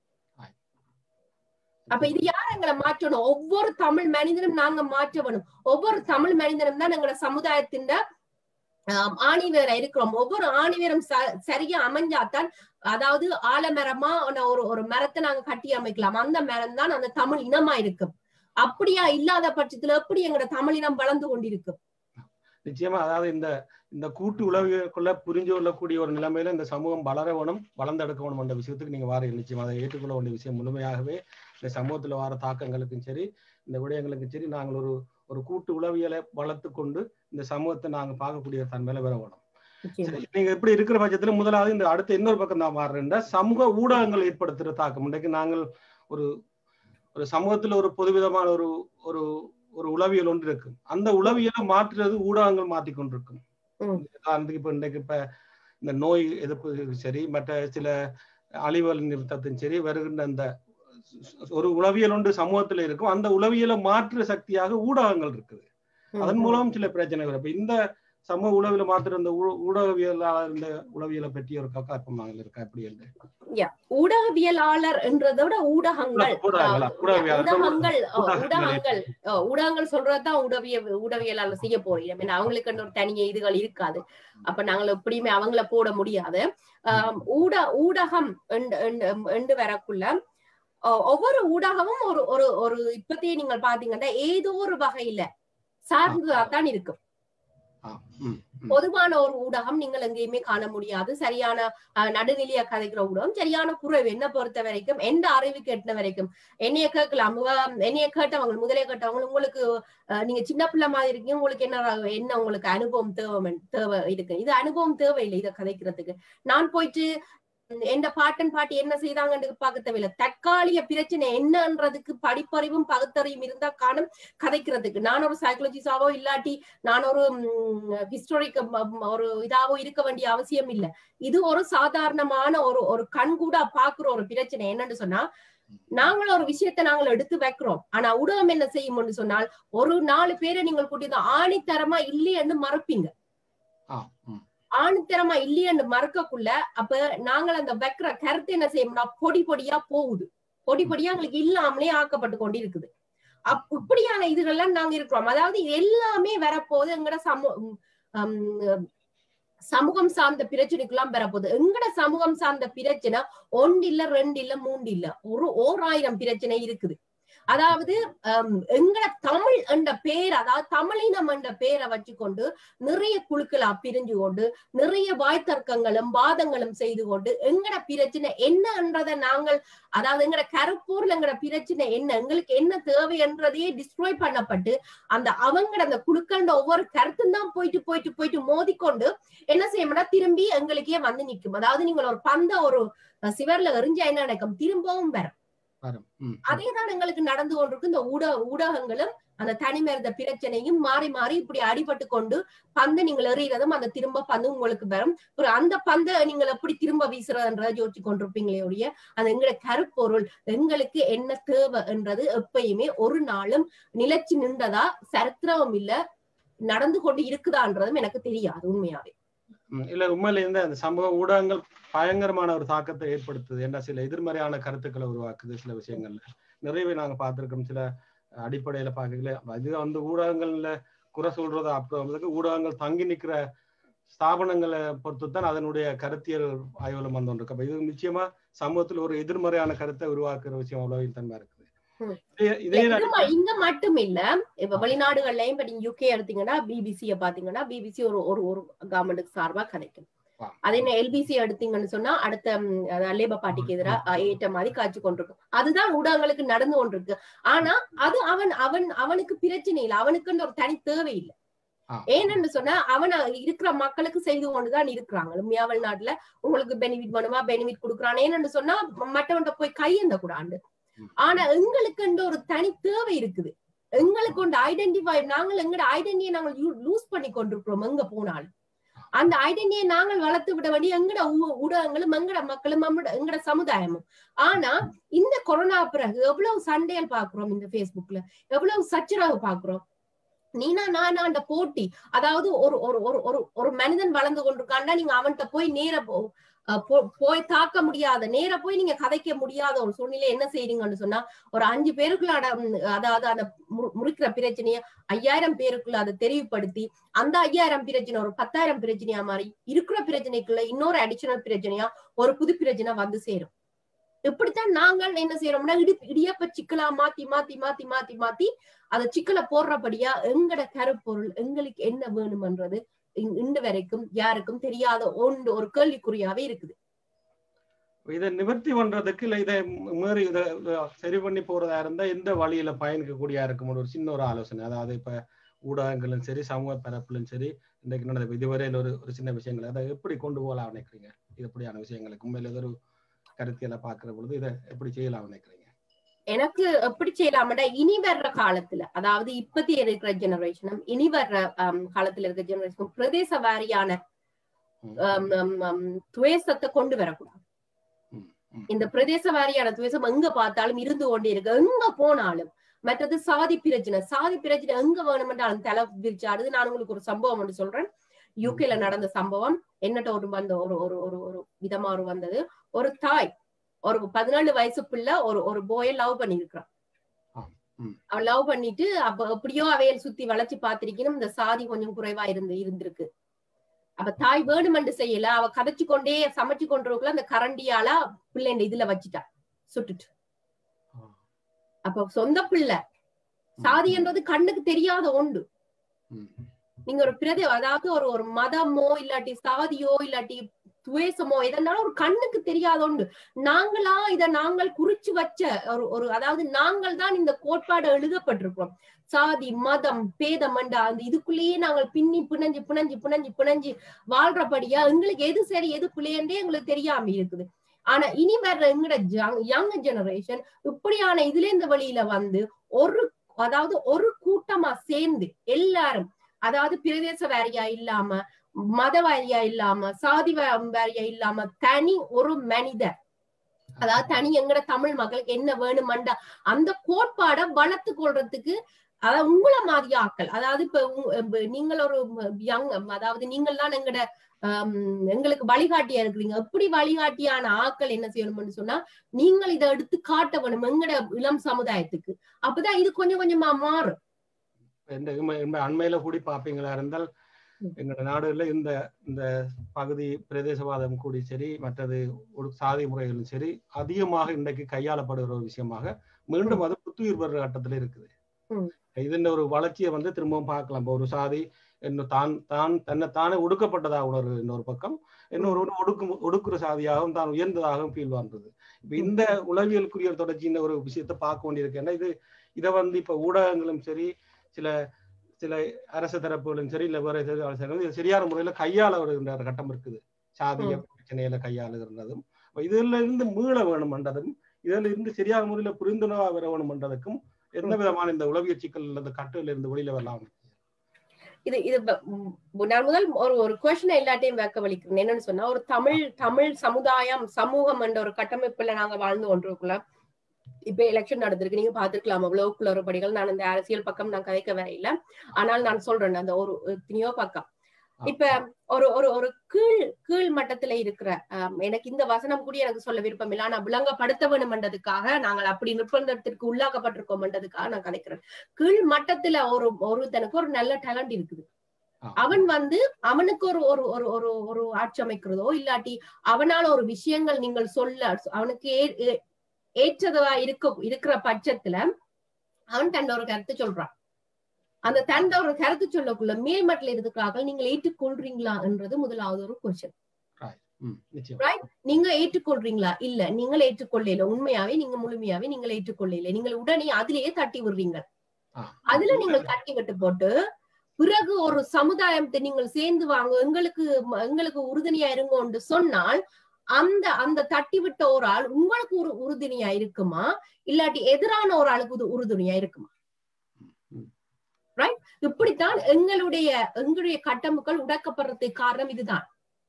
Speaker 2: அப்ப இது யார் எங்களை மாற்றணும்? ஒவ்வொரு தமிழ் மனிதனும் நாங்க மாற்ற வேணும். ஒவ்வொரு தமிழ் மனிதனும் தான் எங்களோட சமுதாயத்தின் ஆணிவேர இருக்கிறோம். ஒவ்வொரு ஆணிவேரம் சரியா அமைஞ்சாத்தான் அதாவது ஆலமரமா ஒரு ஒரு மரத்தை நாங்க கட்டி அமைக்கலாம். அந்த மரம் தான் அந்த தமிழ் இனமா இருக்கும். அப்படியா இல்லாத பட்சத்துல எப்படி எங்களோட தமிழ் இனம் வளர்ந்து கொண்டிருக்கும்?
Speaker 1: நிச்சயமா அதாவது இந்த இந்த கூட்டு உலகுக்குள்ள புரிஞ்சு கொள்ளக்கூடிய ஒரு நிலைமையில இந்த சமூகம் வளர வேணும், வளர்ந்தெடுக்க வேணும் என்ற விஷயத்துக்கு நீங்க வாரீங்க. நிச்சயமா அதை ஏற்றுக்கொள்ள வேண்டிய விஷயம். முழுமையாகவே இந்த சமூகத்துல வர தாக்கங்களுக்கும் சரி இந்த விடயங்களுக்கும் சரி நாங்கள் ஒரு ஒரு கூட்டு உளவியலை வளர்த்து கொண்டு இந்த சமூகத்தை நாங்க பார்க்கக்கூடிய தன்மையில வர வேணும். நீங்க எப்படி இருக்கிற பட்சத்துல முதலாவது இந்த அடுத்த இன்னொரு பக்கம் தான் மாறுற சமூக ஊடகங்கள் ஏற்படுத்துற தாக்கம். இன்றைக்கு நாங்கள் ஒரு ஒரு சமூகத்துல ஒரு பொதுவிதமான ஒரு ஒரு ஒரு உளவியல் ஒன்று இருக்கு. அந்த உளவியலை மாற்றுறது ஊடகங்கள் மாற்றிக்கொண்டிருக்கும். உதாரணத்துக்கு இப்ப இன்றைக்கு இப்ப இந்த நோய் எதிர்ப்பு சரி மற்ற சில அழிவல் நிறுத்தத்தின் சரி வருகின்ற அந்த ஒரு உளவியல் ஒன்று சமூகத்துல இருக்கும். அந்த உளவியலை மாற்று சக்தியாக ஊடகங்கள் இருக்குது. அதன் மூலம் சில பிரச்சனை வரும். இந்த சமூக உளவியல மாத்திர இந்த ஊடகவியலாளர் இந்த உளவியலை பற்றி ஒரு கற்கும் நாங்கள் இருக்கா எப்படி என்று
Speaker 2: ஊடகவியலாளர் என்றதை விட ஊடகங்கள் ஊடகங்கள் ஊடகங்கள் ஊடகங்கள் சொல்றதுதான் ஊடவிய ஊடகவியலாளர் செய்ய போறீங்க. அவங்களுக்கு ஒரு தனிய இதுகள் இருக்காது. அப்ப நாங்கள் எப்படியுமே அவங்கள போட முடியாது. ஆஹ் ஊட ஊடகம் என்று வரக்குள்ள ஒவ்வொரு ஊடகமும் ஒரு ஒரு ஒரு இப்பத்தையே நீங்கள் பாத்தீங்கன்னா ஏதோ ஒரு வகையில சார்ந்துதான் இருக்கும். பொதுவான ஒரு ஊடகம் நீங்கள் எங்கேயுமே காண முடியாது. சரியான நடுநிலையா கதைக்கிற ஊடகம் சரியான குறைவு என்ன பொறுத்த வரைக்கும். எந்த அறிவு கேட்ட வரைக்கும் என்னைய கேட்கலாம், என்னைய கேட்டவங்க முதலே கேட்டவங்க உங்களுக்கு நீங்க சின்ன பிள்ளை மாதிரி இருக்கீங்க, உங்களுக்கு என்ன என்ன உங்களுக்கு அனுபவம் தேவை தேவை இருக்கு. இது அனுபவம் தேவையில்லை இதை கதைக்கிறதுக்கு. நான் போயிட்டு எந்த பாட்டன் பாட்டி என்ன செய்தாங்கன்னு பார்க்க தேவையில்லை. தற்காலிக பிரச்சனை என்னன்றதுக்கு படிப்பறிவும் பகுத்தறிவும் இருந்தா காணும் கதைக்கிறதுக்கு. நான் ஒரு சைக்காலஜிஸ்டாவோ இல்லாட்டி நான் ஒரு ஹிஸ்டாரிக் ஒரு இதாவோ இருக்க வேண்டிய அவசியம் இல்லை. இது ஒரு சாதாரணமான ஒரு ஒரு கண்கூடா பாக்குற ஒரு பிரச்சனை. என்னன்னு சொன்னா நாங்கள் ஒரு விஷயத்த நாங்கள் எடுத்து வைக்கிறோம். ஆனா ஊடகம் என்ன செய்யும்னு சொன்னால் ஒரு நாலு பேரை நீங்கள் கூட்டி ஆணித்தரமா இல்லையன்னு மறுப்பீங்க. ஆணித்தரமா இல்லையன்னு மறுக்கக்குள்ள அப்ப நாங்கள் அந்த வைக்கிற கருத்து என்ன செய்யணும்னா பொடி பொடியா போகுது. பொடி பொடியா எங்களுக்கு இல்லாமலே ஆக்கப்பட்டு கொண்டு இருக்குது. அப் இப்படியான இதுகள்லாம் நாங்க இருக்கிறோம். அதாவது இது எல்லாமே வரப்போகுது எங்கட சமூக சமூகம் சார்ந்த பிரச்சனைக்குலாம் வரப்போகுது. எங்கட சமூகம் சார்ந்த பிரச்சனை ஒன்று இல்ல ரெண்டு இல்ல மூன்று இல்ல ஒரு ஓர் ஆயிரம் பிரச்சனை இருக்குது. அதாவது எங்கட தமிழ் என்ற பேர், அதாவது தமிழினம் என்ற பேரை வச்சுக்கொண்டு நிறைய குழுக்களா பிரிஞ்சு கொண்டு நிறைய வாய்த்தர்க்கங்களும் வாதங்களும் செய்து கொண்டு எங்கட பிரச்சனை என்னன்றதை நாங்கள் அதாவது எங்கட கருப்பூர்ல எங்கட பிரச்சனை என்ன எங்களுக்கு என்ன தேவை என்றதையே டிஸ்ட்ராய் பண்ணப்பட்டு அந்த அவங்கட அந்த குழுக்கள ஒவ்வொரு கருத்தும் தான் போயிட்டு போயிட்டு போயிட்டு மோதிக்கொண்டு என்ன செய்யணும்னா திரும்பி எங்களுக்கே வந்து நிற்கும். அதாவது நீங்கள் ஒரு பந்த ஒரு சிவர்ல எறிஞ்சா என்ன நடக்கும், திரும்பவும் வரும். அதேதான் எங்களுக்கு நடந்து கொண்டிருக்கு. இந்த ஊடக ஊடகங்களும் அந்த தனிமருந்த பிரச்சனையும் மாறி மாறி இப்படி அடிபட்டு கொண்டு பந்து நீங்கள் எறிகிறதும் அந்த திரும்ப பந்து உங்களுக்கு வரும். ஒரு அந்த பந்தை நீங்கள் எப்படி திரும்ப வீசுறதுன்றத யோசிச்சு கொண்டிருப்பீங்களே ஒழிய அது எங்களோட கருப்பொருள் எங்களுக்கு என்ன தேவை என்றது எப்பயுமே ஒரு நாளும் நிலைச்சு நின்றதா சரித்திரமும் இல்ல நடந்து கொண்டு இருக்குதான்றதும் எனக்கு தெரியாது உண்மையாவே.
Speaker 1: இல்ல உண்மையில இருந்து அந்த சமூக ஊடகங்கள் பயங்கரமான ஒரு தாக்கத்தை ஏற்படுத்துது. ஏன்னா சில எதிர்மறையான கருத்துக்களை உருவாக்குது. சில விஷயங்கள்ல நிறையவே நாங்க பார்த்திருக்கோம். சில அடிப்படையில பாக்கல இது வந்து ஊடகங்கள்ல குறை சொல்றது அப்புறம் ஊடகங்கள் தங்கி நிக்கிற ஸ்தாபனங்களை பொறுத்துத்தான் அதனுடைய கருத்தியல் ஆய்வுகளும் வந்து இருக்கு. அப்ப இது நிச்சயமா சமூகத்துல ஒரு எதிர்மறையான கருத்தை உருவாக்குற விஷயம் அவ்வளவு தன்மை இருக்குது.
Speaker 2: இங்க மட்டும் இல்ல, இப்ப வெளிநாடுகள்லயும் இப்ப நீங்க யூகே எடுத்தீங்கன்னா பிபிசிய பாத்தீங்கன்னா பிபிசி ஒரு ஒரு கவர்மெண்ட்டுக்கு சார்பா கதைக்கும். அதே எல்பிசி எடுத்தீங்கன்னு சொன்னா அடுத்த லேபர் பார்ட்டிக்கு எதிராக ஏற்ற மாதிரி காட்சி கொண்டிருக்கும். அதுதான் ஊடகங்களுக்கு நடந்து கொண்டிருக்கு. ஆனா அது அவன் அவன் அவனுக்கு பிரச்சனை இல்லை, அவனுக்குன்னு ஒரு தனி தேவை இல்லை. ஏன்னு சொன்னா அவன் இருக்கிற மக்களுக்கு செய்து கொண்டுதான் இருக்கிறாங்க. உண்மையாவல் நாட்டுல உங்களுக்கு பெனிஃபிட் பண்ணுமா பெனிஃபிட் கொடுக்குறான். ஏன்னு சொன்னா மற்றவன்கிட்ட போய் கையெந்த கூடாண்டு. ஆனா எங்களுக்கு ஒரு தனி தேவை இருக்குது. எங்களுக்கு ஒன்று ஐடென்டிஃபை நாங்கள் எங்களோட ஐடென்டிட்டியை நாங்கள் லூஸ் பண்ணி கொண்டிருக்கிறோம். எங்க போனாலும் அந்த ஐடென்டிட்டியை நாங்கள் வளர்த்து விட வேண்டிய எங்கட ஊடகங்களும் எங்கட மக்களும் எங்கட சமுதாயமும். ஆனா இந்த கொரோனா பிறகு எவ்வளவு சண்டைகள் பாக்குறோம், இந்த பேஸ்புக்ல எவ்வளவு சச்சரவு பாக்குறோம். நீனா நானா அந்த போட்டி, அதாவது ஒரு ஒரு ஒரு மனிதன் வளர்ந்து கொண்டிருக்காண்டா நீங்க அவன்கிட்ட போய் நேர போய் தாக்க முடியாத நேர போய் நீங்க கதைக்க முடியாத ஒரு சூழ்நிலை என்ன செய்றீங்கன்னு சொன்னா ஒரு அஞ்சு பேருக்குள்ள அதாவது அந்த முறிக்கிற பிரச்சனைய ஐயாயிரம் பேருக்குள்ள அதை தெரிவுபடுத்தி அந்த ஐயாயிரம் பிரச்சனை ஒரு பத்தாயிரம் பிரச்சனையா மாறி இருக்கிற பிரச்சனைக்குள்ள இன்னொரு அடிஷனல் பிரச்சனையா ஒரு புது பிரச்சனை வந்து சேரும். இப்படித்தான் நாங்கள் என்ன செய்யறோம்னா இடி இடியப்ப சிக்கலா மாத்தி மாத்தி மாத்தி மாத்தி மாத்தி அதை சிக்கலை போடுறபடியா எங்கட கருப்பொருள் எங்களுக்கு என்ன வேணும்ன்றது இன்று வரைக்கும் யாருக்கும் தெரியாத ஒன்று ஒரு கேள்விக்குறியாவே இருக்குது.
Speaker 1: இதை நிவர்த்தி பண்றதுக்கு இல்ல இதை மீறி இதை சரி பண்ணி போறதா இருந்தா எந்த வழியில பயணிக்க கூடியா இருக்கும் ஒரு சின்ன ஒரு ஆலோசனை. அதாவது இப்ப ஊடகங்களும் சரி சமூக பரப்பிலும் சரி இன்றைக்கு நடந்த இதுவரையில் ஒரு ஒரு சின்ன விஷயங்கள் அதை எப்படி கொண்டு போகலாம் நினைக்கிறீங்க? இது எப்படியான விஷயங்களுக்கு உண்மையில ஏதோ ஒரு கருத்தியலை பாக்குற பொழுது இதை எப்படி செய்யலாம் நினைக்கிறீங்க?
Speaker 2: எனக்கு எப்படி செய்யலாம்டா இனி வர்ற காலத்துல, அதாவது இப்பத்தி இருக்கிற ஜெனரேஷனும் இனி வர்ற காலத்துல இருக்கிற ஜெனரேஷனும் பிரதேச வாரியான துவேசத்தை கொண்டு வரக்கூடாது. இந்த பிரதேச வாரியான துவேசம் எங்க பார்த்தாலும் இருந்து கொண்டே இருக்கு, எங்க போனாலும். மற்றது சாதி பிரச்சனை, சாதி பிரச்சனை எங்க வேணுமென்றாலும் தலை விரிச்சாடுது. நான் உங்களுக்கு ஒரு சம்பவம் ஒன்று சொல்றேன். யூகேல நடந்த சம்பவம் என்னட்ட ஒரு வந்த ஒரு ஒரு ஒரு ஒரு விதமா ஒரு வந்தது. ஒரு தாய் ஒரு பதினாலு வயசு பிள்ளை ஒரு ஒரு போய லவ் பண்ணி இருக்கிறான். அவன் லவ் பண்ணிட்டு அப்ப எப்படியோ அவையல் சுத்தி வளைச்சு பாத்திருக்கணும். இந்த சாதி கொஞ்சம் குறைவா இருந்து இருந்திருக்கு. அப்ப தாய் வேணுமென்று செய்யல, அவ கதைச்சு கொண்டே சமைச்சு கொண்டிருக்கல அந்த கரண்டியால பிள்ளைண்ட இதுல வச்சுட்டா சுட்டுட்டு. அப்ப சொந்த பிள்ளை சாதி என்றது கண்ணுக்கு தெரியாத ஒன்று. நீங்க ஒரு பிரதே அதாவது ஒரு ஒரு மதமோ இல்லாட்டி சாதியோ இல்லாட்டி துவேசமோ எதனாலும் ஒரு கண்ணுக்கு தெரியாத ஒன்று. நாங்களா இத நாங்கள் குறிச்சு வச்ச ஒரு ஒரு அதாவது நாங்கள் தான் இந்த கோட்பாடு எழுதப்பட்டிருக்கிறோம். சாதி மதம் பேதம் அந்த இதுக்குள்ளேயே நாங்கள் பின்னி பிணைஞ்சு பிணைஞ்சு பிணைஞ்சு பிணைஞ்சு வாழ்றபடியா எங்களுக்கு எது சரி எது பிள்ளைன்றே எங்களுக்கு தெரியாம இருக்குது. ஆனா இனி வர்ற எங்கட யங் ஜெனரேஷன் இப்படியான இதுல இந்த வழியில வந்து ஒரு அதாவது ஒரு கூட்டமா சேர்ந்து எல்லாரும் அதாவது பிரதேச வாரியா இல்லாம மத வாரியா இல்லாம சாதி வாரியா இல்லாம தனி ஒரு மனிதர், அதாவது தனி எங்கட தமிழ் மக்களுக்கு என்ன வேணுமண்டா அந்த கோட்பாடை வளர்த்து கொள்றதுக்கு அதாவது உங்களை மாதிரி ஆக்கள், அதாவது இப்ப நீங்கள் ஒரு யங் அதாவது நீங்கள் தான் எங்கட ஆஹ் எங்களுக்கு வழிகாட்டியா இருக்கிறீங்க. எப்படி வழிகாட்டியான ஆக்கள் என்ன செய்யணும்னு சொன்னா நீங்கள் இதை எடுத்து காட்ட வேணும் எங்கட இளம் சமுதாயத்துக்கு. அப்பதான் இது கொஞ்சம் கொஞ்சமா மாறும்.
Speaker 1: அண்மையில கூடி பாப்பீங்களா இருந்தால் எங்களோட நாடுகள்ல இந்த இந்த பகுதி பிரதேசவாதம் கூடி சரி மற்றது ஒரு சாதி முறைகளும் சரி அதிகமாக இன்றைக்கு கையாளப்படுகிற ஒரு விஷயமாக மீண்டும் அது புத்துயிர் பெறுற கட்டத்துல இருக்குது. இதுன்ற ஒரு வளர்ச்சியை வந்து திரும்பவும் பார்க்கலாம். ஒரு சாதி இன்னும் தான் தான் தன்னை தானே ஒடுக்கப்பட்டதாக உணர்வு இன்னொரு பக்கம், இன்னொரு ஒடுக்கு ஒடுக்குற சாதியாகவும் தான் உயர்ந்ததாகவும் ஃபீல் பண்றது. இப்ப இந்த உளவியலுக்குரிய தொடர்ச்சியின் ஒரு விஷயத்த பார்க்க வேண்டியிருக்கு. ஏன்னா இது இதை வந்து இப்ப ஊடகங்களும் சரி சில சில அரசு தரப்புகளும் சரி இல்ல வேற சரியான முறையில கையாள வருகின்ற கட்டம் இருக்குது. சாதிய பிரச்சனையில கையாளுகின்றதும் இதுல இருந்து மீள வேணும்ன்றதும் இதுல இருந்து சரியான முறையில புரிந்துணர்வா வர வேணும்ன்றதுக்கும் எந்த விதமான இந்த உளவியல் சிக்கல் இந்த கட்டுல இருந்து வெளியில வரலாம்.
Speaker 2: இது இது நான் முதல் ஒரு ஒரு கொஸ்டின் எல்லாத்தையும் வைக்க வலிக்கிறேன். என்னன்னு சொன்னா ஒரு தமிழ் தமிழ் சமுதாயம் சமூகம் என்ற ஒரு கட்டமைப்புல நாங்க வாழ்ந்து கொண்டிருக்கோம். இப்ப எலெக்ஷன் நடந்திருக்கு, நீங்க பாத்துருக்கலாம் அவ்வளவு குளறுபடிகள். நான் இந்த அரசியல் பக்கம் நான் கதைக்க வரையில, ஆனால் நான் சொல்றேன் அந்த ஒரு எத்தனையோ பக்கம். இப்ப ஒரு ஒரு ஒரு கீழ் கீழ் மட்டத்துல இருக்கிற எனக்கு இந்த வசனம் கூட எனக்கு சொல்ல விருப்பம் இல்லை, ஆனா விளங்கப்படுத்த வேணும்ன்றதுக்காக நாங்கள் அப்படி நிர்பந்தத்திற்கு உள்ளாக்கப்பட்டிருக்கோம்ன்றதுக்காக நான் கதைக்கிறேன். கீழ் மட்டத்துல ஒரு ஒருத்தனுக்கு ஒரு நல்ல டேலண்ட் இருக்குது. அவன் வந்து அவனுக்கு ஒரு ஒரு ஒரு ஒரு ஒரு ஆட்சி அமைக்கிறதோ இல்லாட்டி அவனால ஒரு விஷயங்கள் நீங்கள் சொல்ல அவனுக்கு ஏற்றதா இருக்க இருக்கிற பட்சத்துல அவன் தன் ஒரு கருத்து சொல்றான். அந்த தன் ஒரு கருத்து சொல்லக்குள்ள மேல்மட்டில் இருக்கிறார்கள் நீங்கள் ஏற்றுக்கொள்றீங்களா என்றது முதலாவது ஒரு கொஸ்டின். நீங்க ஏற்றுக்கொள்றீங்களா? இல்ல, நீங்கள் ஏற்றுக்கொள்ளல. உண்மையாவே நீங்க முழுமையாவே நீங்கள் ஏற்றுக்கொள்ளல. நீங்கள் உடனே அதிலேயே தட்டி விடுறீங்க. அதுல நீங்கள் தட்டி விட்டு போட்டு பிறகு ஒரு சமுதாயத்தை நீங்கள் சேர்ந்து வாங்க எங்களுக்கு எங்களுக்கு உறுதுணையா இருங்கன்னு சொன்னால் அந்த அந்த தட்டி விட்ட ஒரு ஆள் உங்களுக்கு ஒரு உறுதுணையா இருக்குமா இல்லாட்டி எதிரான ஒரு ஆளுக்கு உறுதுணையா இருக்குமா? ரைட். இப்படித்தான் எங்களுடைய எங்களுடைய கட்டமைப்புகள் உடைக்கப்படுறதுக்கு காரணம் இதுதான்.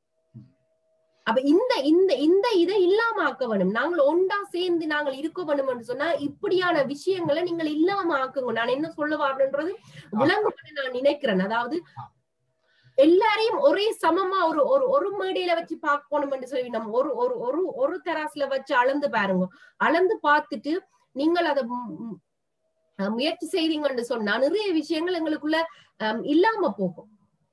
Speaker 2: அப்ப இந்த இந்த இந்த இதை இல்லாம ஆக்க வேணும். நாங்கள் ஒன்றா சேர்ந்து நாங்கள் இருக்க வேணும்னு சொன்னா இப்படியான விஷயங்களை நீங்கள் இல்லாம ஆக்குங்க. நான் என்ன சொல்ல வரேன்றது விளங்கும்னு நான் நினைக்கிறேன். அதாவது எல்லாரையும் ஒரே சமமா ஒரு ஒரு ஒரு மேடையில வச்சு பார்க்கணும் சொல்லி நம்ம ஒரு ஒரு ஒரு ஒரு தராசுல வச்சு அளந்து பாருங்க. அளந்து பார்த்துட்டு நீங்கள் அதை முயற்சி செய்தீங்கன்னு சொன்னா நிறைய விஷயங்கள் எங்களுக்குள்ள இல்லாம போகும்.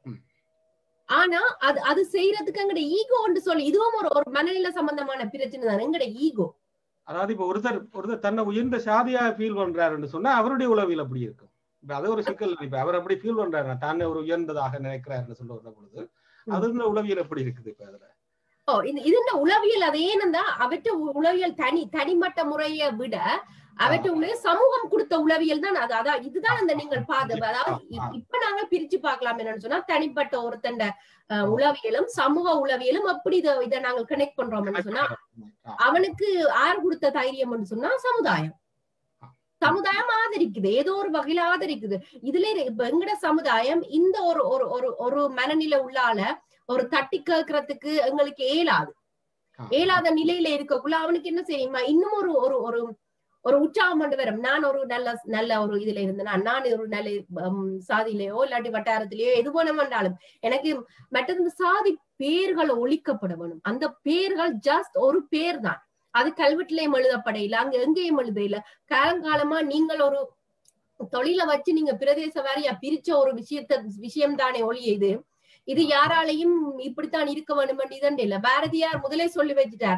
Speaker 2: ஆனா அது அது செய்யறதுக்கு எங்கட ஈகோன்னு சொல்லி இதுவும் ஒரு ஒரு மனநிலை சம்பந்தமான பிரச்சனை தான். எங்கட ஈகோ
Speaker 1: அதாவது இப்ப ஒருத்தர் ஒருத்தர் தன்னை உயர்ந்த சாதியா ஃபீல் பண்றாருன்னு சொன்னா அவருடைய உளவியல் அப்படி இருக்கும். இப்ப அது ஒரு சிக்கல். இப்ப அவர் அப்படி ஃபீல் பண்றாரு, தானே ஒரு உயர்ந்ததாக நினைக்கிறாருன்னு சொல்ல வந்த பொழுது அது இந்த உளவியல் எப்படி இருக்குது இப்ப அதுல?
Speaker 2: ஓ இது இது உளவியல். அது ஏனென்றா அவற்ற உளவியல் தனி தனிமட்ட முறையை விட அவற்ற உள்ள சமூகம் கொடுத்த உளவியல் தான் அது. அதான் இதுதான் அந்த நீங்கள் பாத அதாவது இப்ப நாங்க பிரிச்சு பார்க்கலாம் என்னன்னு சொன்னா தனிப்பட்ட ஒருத்தண்ட உளவியலும் சமூக உளவியலும் அப்படி இதை இதை நாங்கள் கனெக்ட் பண்றோம்னு சொன்னா அவனுக்கு ஆறு கொடுத்த தைரியம் சொன்னா சமுதாயம். சமுதாயம் ஆதரிக்குது, ஏதோ ஒரு வகையில ஆதரிக்குது. இதுல இப்ப எங்கட சமுதாயம் இந்த ஒரு ஒரு ஒரு மனநிலை உள்ளால ஒரு தட்டி கேட்கறதுக்கு எங்களுக்கு ஏலாது. ஏலாத நிலையில இருக்கக்குள்ள அவனுக்கு என்ன செய்யுமா இன்னும் ஒரு ஒரு ஒரு ஒரு உற்சாகம் கொண்டு வரும். நான் ஒரு நல்ல நல்ல ஒரு இதுல இருந்தேன்னா நான் ஒரு நல்ல சாதியிலேயோ இல்லாட்டி வட்டாரத்திலேயோ எது போன வந்தாலும் எனக்கு மற்ற இந்த சாதி பேர்கள் ஒழிக்கப்பட வேணும். அந்த பேர்கள் ஜஸ்ட் ஒரு பேர் தான். அது கல்வெட்டுலயும் எழுதப்பட இல்லை, அங்க எங்கேயும் எழுத இல்லை. காலங்காலமா நீங்கள் ஒரு தொழிலை வச்சு நீங்க பிரதேச வாரியா பிரிச்ச ஒரு விஷயத்த விஷயம் தானே ஒழிய இது இது யாராலையும் இப்படித்தான் இருக்க வேண்டும் இதன் இல்ல. பாரதியார் முதலே சொல்லி வச்சுட்டார்,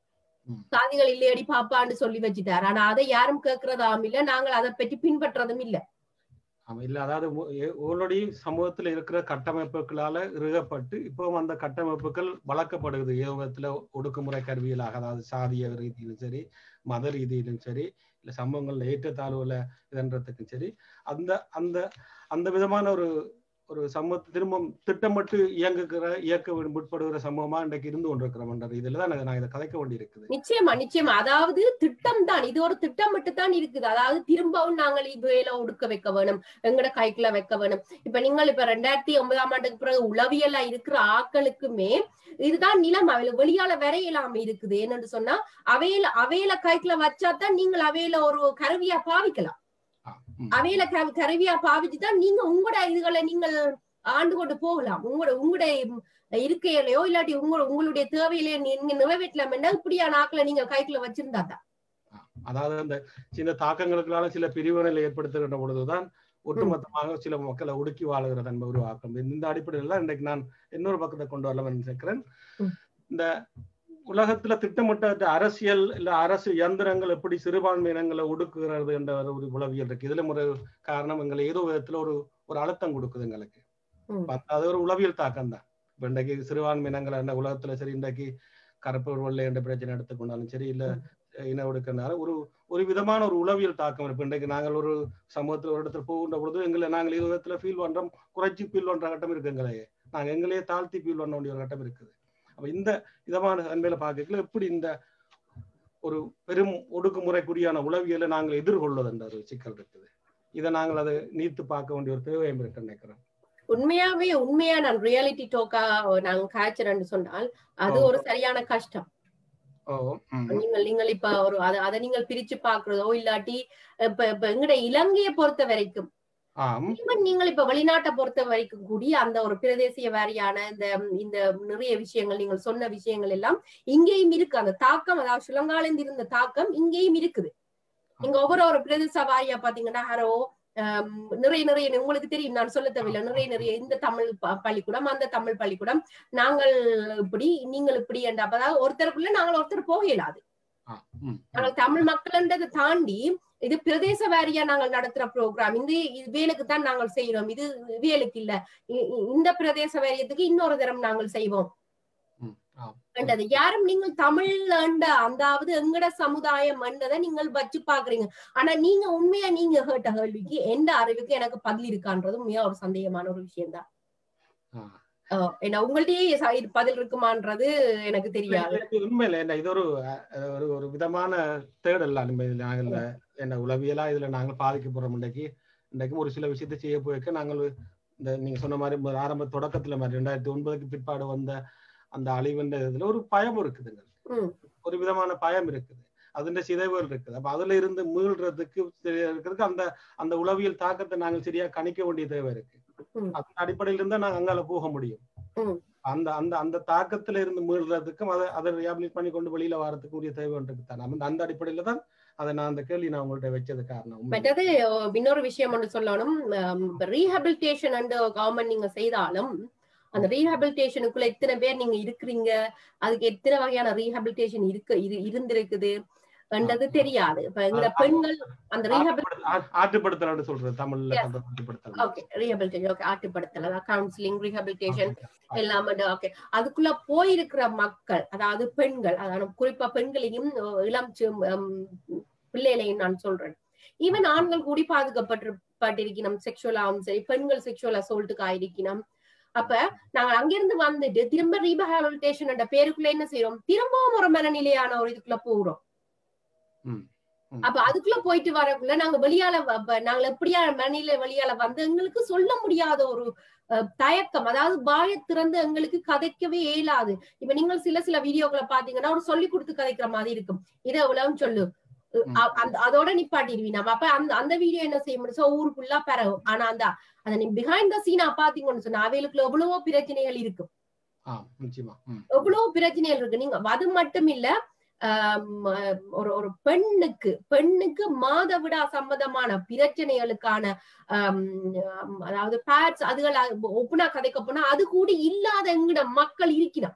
Speaker 2: சாதிகள் இல்லையடி பாப்பான்னு சொல்லி வச்சுட்டார். ஆனா அதை யாரும் கேட்கறதாம் இல்ல, நாங்கள் அதை பற்றி பின்பற்றதும் இல்ல.
Speaker 1: ஆமா இல்ல, அதாவது ஆல்ரெடி சமூகத்துல இருக்கிற கட்டமைப்புகளால இறுகப்பட்டு இப்பவும் அந்த கட்டமைப்புகள் வளர்க்கப்படுகிறது ஏதோ விதத்துல ஒடுக்குமுறை கருவியலாக. அதாவது சாதிய ரீதியிலும் சரி, மத ரீதியிலும் சரி, இல்ல சமூகங்கள்ல ஏற்றத்தாழ்வுல இதன்றதுக்கும் சரி, அந்த அந்த அந்த விதமான ஒரு ஒரு சமூகத்தை திரும்ப திட்டமிட்டு இயங்குகிற இயக்க முற்படுகிற சமூகமா இன்றைக்கு இருந்து கொண்டிருக்கிறோம். இதுலதான் நான் இதை கதைக்க வேண்டி இருக்குது.
Speaker 2: நிச்சயமா நிச்சயமா. அதாவது திட்டம் தான், இது ஒரு திட்டமிட்டு தான் இருக்குது. அதாவது திரும்பவும் நாங்கள் இதுவேல ஒடுக்க வைக்க வேணும், எங்கட கைக்குள்ள வைக்க வேணும். இப்ப நீங்கள் இப்ப ரெண்டாயிரத்தி ஒன்பதாம் ஆண்டுக்கு பிறகு உளவியலா இருக்கிற ஆக்களுக்குமே இதுதான் நிலம். அவையில வெளியால வரையலாம இருக்குது. என்னன்னு சொன்னா அவையில அவையில கைக்குள்ள வச்சாதான் நீங்கள் அவையில ஒரு கருவியா பாவிக்கலாம். அவையில கருவியா பாவிச்சுதான் நீங்க உங்களோட இதுகளை நீங்கள் ஆண்டு கொண்டு போகலாம். உங்களோட உங்களுடைய இருக்கையிலையோ இல்லாட்டி உங்களோட உங்களுடைய தேவையிலையோ நீங்க நிறைவேற்றலாம் என்ன இப்படியான ஆக்களை நீங்க கைக்குள்ள வச்சிருந்தா தான்.
Speaker 1: அதாவது அந்த சில தாக்கங்களுக்குள்ளால சில பிரிவினைகளை ஏற்படுத்துகின்ற பொழுதுதான் ஒட்டுமொத்தமாக சில மக்களை ஒடுக்கி வாழுகிற தன்மை உருவாக்கும். இந்த அடிப்படையில் தான் இன்றைக்கு நான் இன்னொரு பக்கத்தை கொண்டு வரலாம் நினைக்கிறேன். இந்த உலகத்துல திட்டமிட்ட அரசியல் இல்ல அரசு இயந்திரங்கள் எப்படி சிறுபான்மையினங்களை ஒடுக்குகிறது என்ற ஒரு உளவியல் இருக்கு. இதுல ஒரு காரணம் எங்களை ஏதோ விதத்துல ஒரு ஒரு அழுத்தம் கொடுக்குது எங்களுக்கு. அது ஒரு உளவியல் தாக்கம் தான். இப்ப இன்றைக்கு சிறுபான்மையினங்களை என்ன உலகத்துல சரி, இன்றைக்கு கருப்பு வெள்ளை என்ற பிரச்சனை எடுத்துக்கொண்டாலும் சரி, இல்ல இன ஒடுக்கினால ஒரு ஒரு விதமான ஒரு உளவியல் தாக்கம் இருக்கு. இன்றைக்கு நாங்கள் ஒரு சமூகத்துல ஒரு இடத்துல போகின்ற பொழுது எங்களை நாங்கள் ஏதோ விதத்துல ஃபீல் பண்றோம், குறைச்சி ஃபீல் பண்ற கட்டம் இருக்கு. எங்களையே நாங்க எங்களையே தாழ்த்தி ஃபீல் பண்ண வேண்டிய ஒரு கட்டம் இருக்குது. அப்ப இந்த விதமான அன்பையில பார்க்கல எப்படி இந்த ஒரு பெரும் ஒடுக்குமுறைக்குரியான உளவியலை நாங்கள் எதிர்கொள்வது என்ற ஒரு சிக்கல் இருக்குது. இதை நாங்கள் அதை நீத்து பார்க்க வேண்டிய ஒரு தேவையும் இருக்கு நினைக்கிறேன்.
Speaker 2: உண்மையாவே உண்மையா நான் ரியாலிட்டி டோக்கா நாங்க காய்ச்சறேன்னு சொன்னால் அது ஒரு சரியான கஷ்டம். நீங்கள் நீங்கள் இப்ப ஒரு அதை அதை நீங்கள் பிரிச்சு பாக்குறதோ இல்லாட்டி இப்ப இப்ப எங்கட இலங்கையை பொறுத்த வரைக்கும் நீங்கள் இப்ப வெளிநாட்டை பொறுத்த வரைக்கும் கூடிய அந்த ஒரு பிரதேசிய வாரியான இந்த இந்த நிறைய விஷயங்கள் நீங்கள் சொன்ன விஷயங்கள் எல்லாம் இங்கேயும் இருக்கு. அந்த தாக்கம், அதாவது ஸ்ரீலங்கால இருந்து இருந்த தாக்கம் இங்கேயும் இருக்குது. நீங்க ஒவ்வொரு ஒரு பிரதேச வாரியா பாத்தீங்கன்னா ஹரோ நிறைய நிறைய உங்களுக்கு தெரியும், நான் சொல்ல தேவையில்லை, நிறைய நிறைய இந்த தமிழ் பள்ளிக்கூடம் அந்த தமிழ் பள்ளிக்கூடம் நாங்கள் இப்படி நீங்கள் இப்படி என்ற அப்பதான் ஒருத்தருக்குள்ள நாங்கள் ஒருத்தர் போக இயலாது. நாங்கள் தமிழ் மக்கள்ன்றதை தாண்டி இது பிரதேச வாரியா நாங்கள் நடத்துற ப்ரோக்ராம், இந்த வேலுக்கு தான் நாங்கள் செய்யறோம், இது வேலுக்கு இல்ல இந்த பிரதேச வாரியத்துக்கு இன்னொரு தரம் நாங்கள் செய்வோம். யாரும் நீங்கள் தமிழ் அந்தாவது எங்கட சமுதாயம் என்றதை நீங்கள் வச்சு பாக்குறீங்க. ஆனா நீங்க உண்மையா நீங்க கேட்ட கேள்விக்கு எந்த அறிவுக்கு எனக்கு பதில் இருக்கான்றது உண்மையா ஒரு சந்தேகமான ஒரு விஷயம் தான். என்ன உங்கள்டயே பதில் இருக்குமான்றது எனக்கு தெரியாது.
Speaker 1: உண்மையில என்ன இது ஒரு ஒரு விதமான தேடல் நாங்கள் என்ன உளவியலா இதுல நாங்கள் பாதிக்க போறோம். இன்றைக்கு இன்றைக்கும் ஒரு சில விஷயத்தை செய்ய போயிருக்க நாங்கள் இந்த நீங்க சொன்ன மாதிரி ஆரம்ப தொடக்கத்துல மாதிரி ரெண்டாயிரத்தி ஒன்பதுக்கு பிற்பாடு வந்த அந்த அழிவுன்ற இதுல ஒரு பயம் இருக்குதுங்க, ஒரு விதமான பயம் இருக்குது, அதுன்ற சிதைவுகள் இருக்குது. அப்ப அதுல இருந்து மீள்றதுக்கு இருக்கிறதுக்கு அந்த அந்த உளவியல் தாக்கத்தை நாங்கள் சரியா கணிக்க வேண்டிய தேவை இருக்கு. அந்த அடிப்படையில இருந்தா நாங்க அங்கால போக முடியும். அந்த அந்த அந்த தாக்கத்துல இருந்து மீள்றதுக்கும் அதை அதை ரியாபிலிட் பண்ணி கொண்டு வெளியில வரதுக்கு உரிய தேவை ஒன்று இருக்குதான். அந்த அந்த அடிப்படையில தான் அதை நான் அந்த கேள்வி நான் உங்கள்கிட்ட வச்சது காரணம்.
Speaker 2: மற்றது இன்னொரு விஷயம் ஒன்று சொல்லணும், ரீஹபிலிட்டேஷன் அண்ட் கவர்மெண்ட் நீங்க செய்தாலும் அந்த ரீஹபிலிட்டேஷனுக்குள்ள எத்தனை பேர் நீங்க இருக்கிறீங்க, அதுக்கு எத்தனை வகையான ரீஹபிலிட்டேஷன் இருக்கு இது இருந்திருக்குது, என்றது தெரியாது. இப்ப எங்க பெண்கள் அந்த
Speaker 1: ஆற்றுப்படுத்தல் சொல்றது தமிழ்ல ஆற்றுப்படுத்தல்.
Speaker 2: Okay, rehabilitation. ஓகே, ஆற்றுப்படுத்தல், அதாவது கவுன்சிலிங், ரீஹபிலிட்டேஷன் எல்லாமே. ஓகே, அதுக்குள்ள போயிருக்கிற மக்கள், அதாவது பெண்கள், அதாவது குறிப்பா பெண்களையும் இளம் பிள்ளைகளையும் நான் சொல்றேன். ஈவன் ஆண்கள் கூடி பாதுகாப்பட்டு பட்டிருக்கணும், செக்ஷுவலாவும் சரி, பெண்கள் செக்ஷுவல் அசால்ட்டுக்கு ஆயிருக்கணும். அப்ப நாங்க அங்கிருந்து வந்துட்டு திரும்ப ரீஹபிலிட்டேஷன் என்ற பேருக்குள்ள என்ன செய்யறோம், திரும்பவும் ஒரு மனநிலையான ஒரு இதுக்குள்ள போறோம். அப்ப அதுக்குள்ள போயிட்டு வரக்குள்ள நாங்க வெளியால நாங்க எப்படியா மனநிலை வெளியால வந்து எங்களுக்கு சொல்ல முடியாத ஒரு தயக்கம், அதாவது வாயை திறந்து எங்களுக்கு கதைக்கவே இயலாது. இப்ப நீங்கள் சில சில வீடியோக்களை பாத்தீங்கன்னா ஒரு சொல்லி கொடுத்து கதைக்கிற மாதிரி இருக்கும். இதை எவ்வளவு சொல்லு, அதோட நிப்பாட்டிடுவீ நம்ம. அப்ப அந்த அந்த வீடியோ என்ன செய்ய முடியும், ஊருக்குள்ளா பரவும். ஆனா அந்த அந்த நீ பிஹைண்ட் த சீனா பாத்தீங்கன்னு சொன்னா அவைகளுக்குள்ள எவ்வளவோ பிரச்சனைகள் இருக்கும், எவ்வளவு பிரச்சனைகள் இருக்கு. நீங்க அது மட்டும் இல்ல, ஒரு ஒரு பெண்ணுக்கு பெண்ணுக்கு மாதவிடா சம்பந்தமான பிரச்சனைகளுக்கான அதாவது பேட்ஸ் அதுகள் ஒப்புனா கதைக்க போனா அது கூட இல்லாத எங்கட மக்கள் இருக்கிறோம்.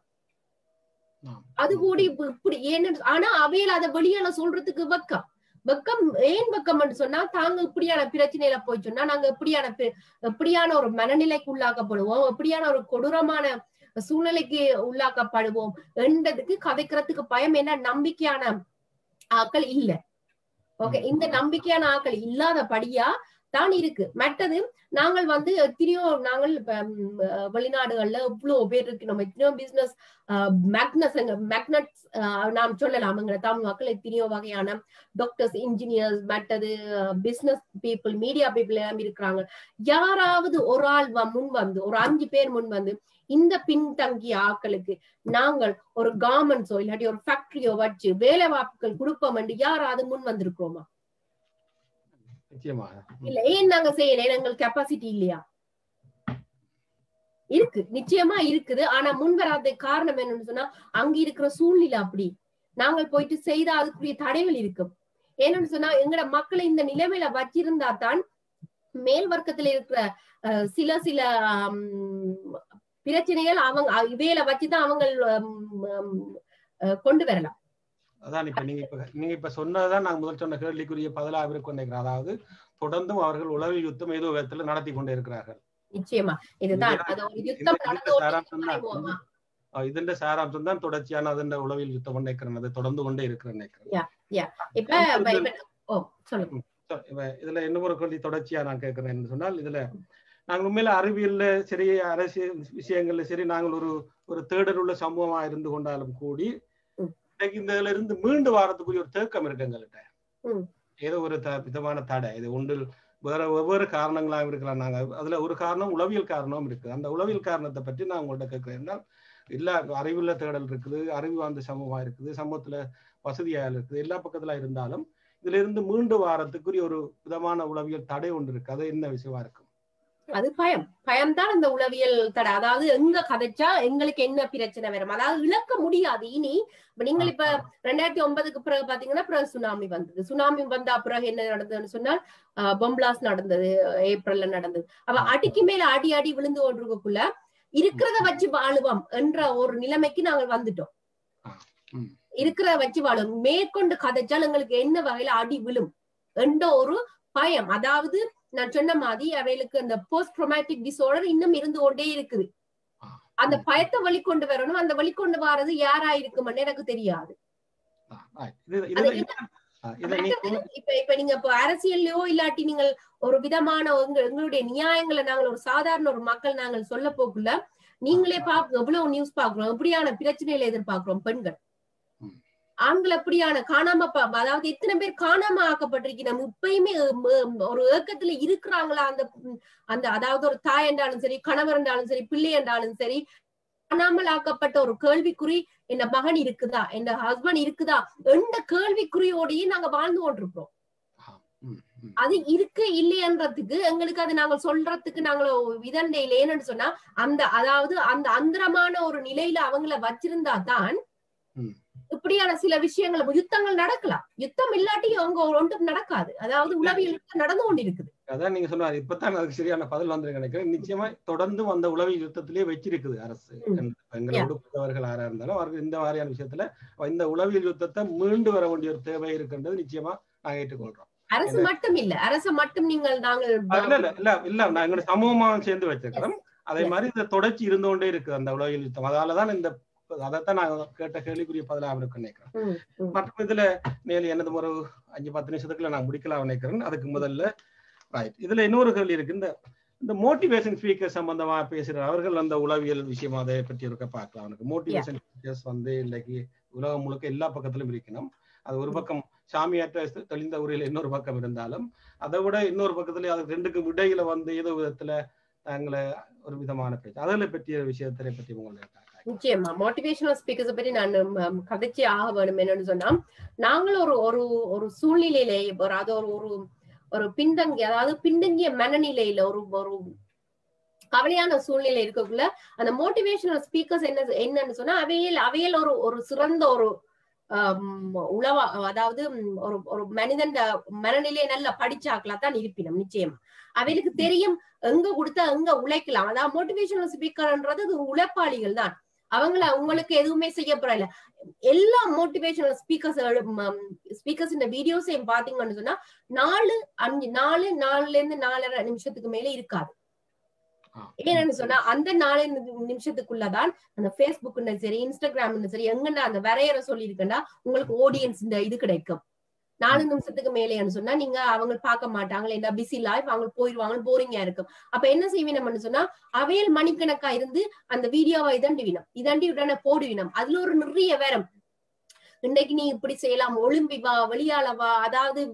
Speaker 2: அது கூட இப்படி ஏன்னு, ஆனா அவையில அதை வெளியால சொல்றதுக்கு வெக்கம் வெக்கம் ஏன் வெக்கம்னு சொன்னா, தாங்க இப்படியான பிரச்சனையில போய் சொன்னா நாங்க எப்படியான எப்படியான ஒரு மனநிலைக்கு உள்ளாக்கப்படுவோம், எப்படியான ஒரு கொடூரமான சூழ்நிலைக்கு உள்ளாக்கப்படுவோம் என்றதுக்கு கதைக்கிறதுக்கு பயம். என்ன, நம்பிக்கையான ஆக்கள் இல்ல. ஓகே, இந்த நம்பிக்கையான ஆக்கள் இல்லாதபடியா தான் இருக்கு. மற்றது நாங்கள் வந்து எத்தனையோ நாங்கள் வெளிநாடுகள்ல எவ்வளவு பேர் இருக்கு, நம்ம எத்தனையோ பிசினஸ் மேக்னஸ் மேக்னட்ஸ் நாம் சொல்லலாம். எங்க தமிழ் மக்கள் எத்தனையோ வகையான டாக்டர்ஸ், இன்ஜினியர்ஸ், மற்றது பிசினஸ் பீப்புள், மீடியா பீப்புள் எல்லாம் இருக்கிறாங்க. யாராவது ஒரு ஆள் முன் வந்து, ஒரு அஞ்சு பேர் முன் வந்து இந்த பின்தங்கிய ஆக்களுக்கு நாங்கள் ஒரு கார்மெண்ட்ஸோ இல்லாட்டி ஒரு ஃபேக்டரியோ வச்சு வேலை வாய்ப்புகள் கொடுப்போம் என்று யாராவது முன் வந்திருக்கிறோமா? இல்ல. ஏன் நாங்க செய்யல? எங்களுக்கு கெப்பாசிட்டி இல்லையா? இருக்கு, நிச்சயமா இருக்குது. ஆனா முன் வராத காரணம் என்னன்னு சொன்னா அங்க இருக்கிற சூழ்நிலை அப்படி. நாங்கள் போயிட்டு செய்தா அதுக்குரிய தடைகள் இருக்கும். ஏன்னு சொன்னா எங்கட மக்களை இந்த நிலைமையில வச்சிருந்தா தான் மேல் வர்க்கத்துல இருக்கிற சில சில பிரச்சனைகள் அவங்க இவையில வச்சுதான் அவங்க கொண்டு வரலாம்.
Speaker 1: அதான் இப்ப நீங்க இப்ப நீங்க இப்ப சொன்னதான் நான் முதல் சொன்ன கேள்விக்குரிய பதிலாக கொண்டிருக்கிறேன். அதாவது தொடர்ந்தும் அவர்கள் உளவியல் யுத்தம் ஏதோ விதத்துல நடத்தி கொண்டே இருக்கிறார்கள்.
Speaker 2: நிச்சயமா இதுதான்
Speaker 1: ഇതിന്റെ സാരാംശം தான் தொடர்ச்சியான അതിന്റെ உளவியல் யுத்தம் நினைக்கிறேன், தொடர்ந்து கொண்டே இருக்கிறேன் நினைக்கிறேன். இதுல இன்னும் ஒரு கேள்வி தொடர்ச்சியா நான் கேட்கிறேன் சொன்னால், இதுல நாங்கள் உண்மையில அறிவியல்ல சரி, அரசியல் விஷயங்கள்ல சரி, நாங்கள் ஒரு ஒரு தேடல் உள்ள சமூகமா இருந்து கொண்டாலும் கூடி இந்த இதுல இருந்து மீண்டு வாரத்துக்குரிய ஒரு தேக்கம் இருக்கு எங்கள்கிட்ட. ஏதோ ஒரு விதமான தடை, இது ஒன்றில் வேற வெவ்வேறு காரணங்களாக இருக்கலாம். நாங்க அதுல ஒரு காரணம் உளவியல் காரணமும் இருக்கு. அந்த உளவியல் காரணத்தை பற்றி நான் உங்கள்கிட்ட கேட்கிறேன். இல்ல அறிவுள்ள தேடல் இருக்குது, அறிவு வாழ்ந்த சமூகமா இருக்குது, சமூகத்துல வசதியா இருக்குது, எல்லா பக்கத்துல இருந்தாலும் இதுல இருந்து மீண்டு வாரத்துக்குரிய ஒரு விதமான உளவியல் தடை ஒன்று இருக்கு. அது என்ன விஷயமா இருக்கும்?
Speaker 2: அது பயம். பயம்தான் இந்த உளவியல் தடை. அதாவது எங்க கதைச்சா எங்களுக்கு என்ன பிரச்சனை வரும், அதாவது இழக்க முடியாது இனி. நீங்கள் இப்ப ரெண்டாயிரத்தி ஒன்பதுக்கு பிறகு பாத்தீங்கன்னா பிறகு சுனாமி வந்தது. சுனாமி வந்தா பிறகு என்ன நடந்ததுன்னு சொன்னால் பொம்பிளாஸ் நடந்தது, ஏப்ரல்ல நடந்தது. அப்ப அடிக்கு மேல அடி அடி விழுந்து கொண்டிருக்கக்குள்ள இருக்கிறத வச்சு வாழுவோம் என்ற ஒரு நிலைமைக்கு நாங்கள் வந்துட்டோம். இருக்கிறத வச்சு வாழும், மேற்கொண்டு கதைச்சால் எங்களுக்கு என்ன வகையில அடி விழும் என்ற ஒரு பயம். அதாவது நான் சொன்ன மாதிரி அவைகளுக்கு அந்த போஸ்ட் ட்ரோமேட்டிக் டிசார்டர் இன்னும் இருந்து கொண்டே இருக்குது. அந்த பயத்தை வெளிக்கொண்டு வரணும். அந்த வெளிக்கொண்டு வர்றது யாரா இருக்கும்னு எனக்கு தெரியாது. இப்ப இப்ப நீங்க இப்ப அரசியல்லையோ இல்லாட்டி நீங்கள் ஒரு விதமான எங்களுடைய நியாயங்களை நாங்கள் ஒரு சாதாரண ஒரு மக்கள் நாங்கள் சொல்ல போக்குள்ள நீங்களே பாக்க எவ்வளவு நியூஸ் பாக்குறோம், எப்படியான பிரச்சனைகளை எதிர்பார்க்கிறோம். பெண்கள் ஆண்கள் எப்படியான காணாம, அதாவது எத்தனை பேர் காணாம ஆக்கப்பட்டிருக்கோம். இப்பயுமே ஒரு ஏக்கத்துல இருக்கிறாங்களா அந்த அந்த அதாவது ஒரு தாய் என்றாலும் சரி, கணவர் என்றாலும் சரி, பிள்ளை என்றாலும் சரி, காணாமல் ஆக்கப்பட்ட ஒரு கேள்விக்குறி, என் மகன் இருக்குதா, என் ஹஸ்பண்ட் இருக்குதா எந்த கேள்விக்குறியோடையே நாங்க வாழ்ந்து கொண்டிருக்கிறோம். அது இருக்கு இல்லையன்றதுக்கு எங்களுக்கு அது நாங்க சொல்றதுக்கு நாங்கள இதண்டே இல்லைன்னு சொன்னா அந்த அதாவது அந்த அந்தரமான ஒரு நிலையில அவங்கள வச்சிருந்தா தான் இப்படியான சில விஷயங்கள் யுத்தங்கள் நடக்கலாம். யுத்தம் இல்லாட்டி அவங்க ஒன்றும் நடக்காது. அதாவது உளவியல் யுத்தம் நடந்து கொண்டிருக்குது.
Speaker 1: அதான் நீங்க சொன்னாரு இப்பதான் அதுக்கு சரியான பதில் வந்து நினைக்கிறேன். நிச்சயமா தொடர்ந்து அந்த உளவியல் யுத்தத்திலேயே வச்சிருக்குது அரசு. எங்களை ஒடுக்குவர்கள் யாரா இருந்தாலும் அவர்கள் இந்த மாதிரியான விஷயத்துல இந்த உளவியல் யுத்தத்தை மீண்டு வர வேண்டிய ஒரு தேவை இருக்கின்றது நிச்சயமா நாங்க ஏற்றுக்கொள்றோம்.
Speaker 2: அரசு மட்டும் இல்ல, அரசு மட்டும் நீங்கள் நாங்கள்
Speaker 1: இல்ல இல்ல இல்ல இல்ல நான் எங்க சமூகமா சேர்ந்து வச்சிருக்கிறோம். அதே மாதிரி இந்த தொடர்ச்சி இருந்து கொண்டே இருக்கு அந்த உளவியல் யுத்தம். அதாலதான் இந்த அதைத்தான் நான் கேட்ட கேள்விக்குரிய பதிலாக இருக்கு நினைக்கிறேன். மற்றும் இதுல மேல எனது ஒரு அஞ்சு பத்து நிமிஷத்துக்குள்ள நான் முடிக்கலாம் நினைக்கிறேன். அதுக்கு முதல்ல ரைட் இதுல இன்னொரு கேள்வி இருக்கு. இந்த இந்த மோட்டிவேஷன் ஸ்பீக்கர் சம்பந்தமா பேசுற அவர்கள் அந்த உளவியல் விஷயமா அதை பற்றி இருக்க பார்க்கலாம். அவனுக்கு மோட்டிவேஷன் ஸ்பீக்கர்ஸ் வந்து இன்னைக்கு உலகம் முழுக்க எல்லா பக்கத்திலும் இருக்கணும். அது ஒரு பக்கம் சாமியாற்ற தெளிந்த உரையில இன்னொரு பக்கம் இருந்தாலும் அதை விட இன்னொரு பக்கத்துல அது ரெண்டுக்கும் இடையில வந்து ஏதோ விதத்துல தங்களை ஒரு விதமான பேச்சு அதில் பற்றிய விஷயத்தை பற்றி உங்களுக்கு
Speaker 2: நிச்சயமா மோட்டிவேஷனல் ஸ்பீக்கர்ஸ் பற்றி நான் கதைச்சி ஆக வேணும். என்னன்னு சொன்னா நாங்கள் ஒரு ஒரு ஒரு சூழ்நிலையில ஒரு அது ஒரு ஒரு ஒரு பின்தங்கிய அதாவது பின்தங்கிய மனநிலையில ஒரு ஒரு கவலையான சூழ்நிலை இருக்கக்குள்ள அந்த மோட்டிவேஷனல் ஸ்பீக்கர்ஸ் என்ன என்னன்னு சொன்னா அவையில் அவையில் ஒரு ஒரு சிறந்த ஒரு ஆஹ் உளவா அதாவது ஒரு ஒரு மனிதன் மனநிலையை நல்லா படிச்சாக்கலா தான் இருப்பினும் நிச்சயமா அவைகளுக்கு தெரியும் எங்க கொடுத்தா எங்க உழைக்கலாம். அதாவது மோட்டிவேஷனல் ஸ்பீக்கர்ன்றது அது உழைப்பாளிகள் தான். அவங்கள உங்களுக்கு எதுவுமே செய்யப்படல. எல்லா மோட்டிவேஷனல் ஸ்பீக்கர்ஸ் ஸ்பீக்கர்ஸ் இந்த வீடியோஸையும் பாத்தீங்கன்னு சொன்னா நாலு அஞ்சு நாலு நாலுல இருந்து நாலரை நிமிஷத்துக்கு மேல இருக்காது. ஏன்னு சொன்னா அந்த நாலு நிமிஷத்துக்குள்ளதான் அந்த பேஸ்புக் சரி இன்ஸ்டாகிராம் சரி எங்கன்னா அந்த வரையற சொல்லி இருக்கா உங்களுக்கு ஆடியன்ஸ் இந்த இது கிடைக்கும். நாலு நிமிஷத்துக்கு மேலேன்னு சொன்னா நீங்க அவங்க பார்க்க மாட்டாங்க, என்ன பிஸி லைஃப், அவங்க போயிடுவாங்க, போரிங்கா இருக்கும். அப்ப என்ன செய்வீனம்னு சொன்னா அவையல் மணிக்கணக்கா இருந்து அந்த வீடியோவை இதண்டி வினம் இதண்டி உடனே போடுவினம். அதுல ஒரு நிறைய வேறம் இன்னைக்கு நீ இப்படி செய்யலாம், ஒலிம்பி வா, வெளியால வா, அதாவது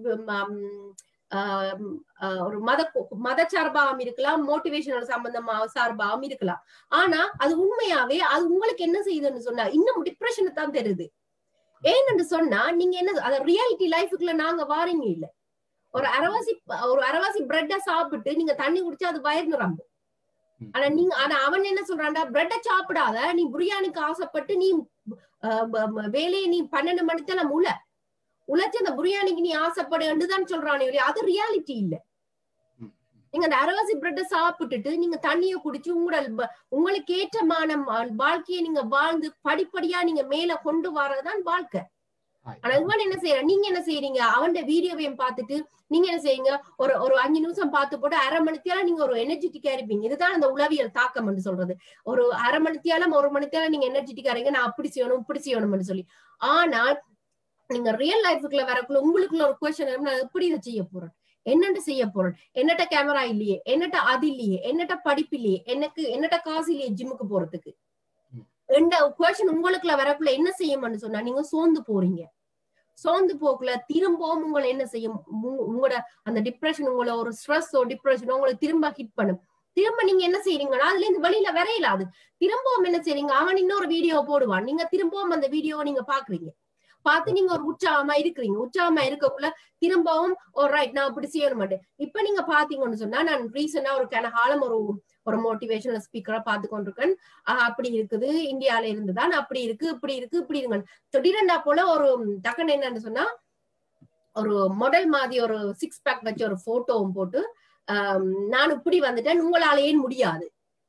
Speaker 2: ஆஹ் ஒரு மத மத சார்பாகவும் இருக்கலாம், மோட்டிவேஷனல் சம்பந்தமா சார்பாகவும் இருக்கலாம். ஆனா அது உண்மையாவே அது உங்களுக்கு என்ன செய்யுதுன்னு சொன்னா இன்னும் டிப்ரெஷனை தான் தருது. ஏன்னு சொன்னா நீங்க என்ன அத ரியாலிட்டி லைஃபுக்குள்ள நாங்க வாரீங்க இல்ல. ஒரு அரவாசி ஒரு அரவாசி பிரெட்டை சாப்பிட்டு நீங்க தண்ணி குடிச்சா அது வயிறு நிரம்பும். ஆனா நீங்க ஆனா அவன் என்ன சொல்றான்டா, பிரெட்டை சாப்பிடாத, நீ பிரியாணிக்கு ஆசைப்பட்டு நீ வேலையை நீ பன்னெண்டு மணிக்கு உள்ள உழைச்சு அந்த பிரியாணிக்கு நீ ஆசைப்படுதான் சொல்றானே, அது ரியாலிட்டி இல்ல. நீங்க அந்த அரவாசி பிரெட்டை சாப்பிட்டுட்டு நீங்க தண்ணிய குடிச்சு உங்களோட உங்களுக்கு ஏற்றமான வாழ்க்கையை நீங்க வாழ்ந்து படிப்படியா நீங்க மேல கொண்டு வரதான் வாழ்க்கை. ஆனா இவன் என்ன செய்யற, நீங்க என்ன செய்யறீங்க, அவன் வீடியோவையும் பார்த்துட்டு நீங்க என்ன செய்யுங்க, ஒரு ஒரு அஞ்சு நிமிஷம் பார்த்து போட்டு அரை மணித்தியால நீங்க ஒரு எனர்ஜெட்டிக்கா இருப்பீங்க. இதுதான் அந்த உளவியல் தாக்கம் என்று சொல்றது. ஒரு அரை மணித்தியாலும் ஒரு மணித்தியால நீங்க எனர்ஜெட்டிக்கா இருங்க, நான் அப்படி செய்யணும் இப்படி செய்யணும்னு சொல்லி. ஆனால் நீங்க ரியல் லைஃபுக்குள்ள வரக்குள்ள உங்களுக்குள்ள ஒரு கொஸ்டின், நான் எப்படி இதை செய்ய போறேன், என்னட்ட செய்ய போறேன், என்னட்ட கேமரா இல்லையே, என்னட்ட அது இல்லையே, என்னட்ட படிப்பு இல்லையே, எனக்கு என்னட்ட காசு இல்லையே ஜிம்முக்கு போறதுக்கு, எந்த கொஸ்டின் உங்களுக்குள்ள வரக்குள்ள என்ன செய்யும்னு சொன்னா நீங்க சோர்ந்து போறீங்க. சோர்ந்து போக்குல திரும்பவும் உங்களை என்ன செய்யும், உங்களோட அந்த டிப்ரெஷன், உங்களை ஒரு ஸ்ட்ரெஸ்ஸோ டிப்ரெஷனோ உங்களை திரும்ப ஹிட் பண்ணும். திரும்ப நீங்க என்ன செய்யறீங்கன்னா அதுல இருந்து வெளியில வரையலாது. திரும்பவும் என்ன செய்றீங்க, அவன் இன்னொரு வீடியோ போடுவான், நீங்க திரும்பவும் அந்த வீடியோவை நீங்க பாக்குறீங்க. பார்த்து நீங்க ஒரு உற்சாகமா இருக்கிறீங்க. உற்சாகமா இருக்கக்குள்ள திரும்பவும் ஒரு ரைட் நான் அப்படி செய்யணும் மாட்டேன். இப்ப நீங்க பாத்தீங்கன்னு சொன்னா நான் ரீசெண்டா ஒரு கனகாலம் ஒரு ஒரு மோட்டிவேஷனல் ஸ்பீக்கரா பார்த்து கொண்டிருக்கேன். ஆஹ் அப்படி இருக்குது, இந்தியால இருந்துதான் அப்படி இருக்கு, இப்படி இருக்கு, இப்படி இருங்க திடீரெண்டா போல ஒரு டக்குன்னு என்னன்னு சொன்னா ஒரு மாடல் மாதிரி ஒரு சிக்ஸ் பேக் வச்சு ஒரு போட்டோவும் போட்டு ஆஹ் நான் இப்படி வந்துட்டேன், உங்களால ஏன் முடியாது.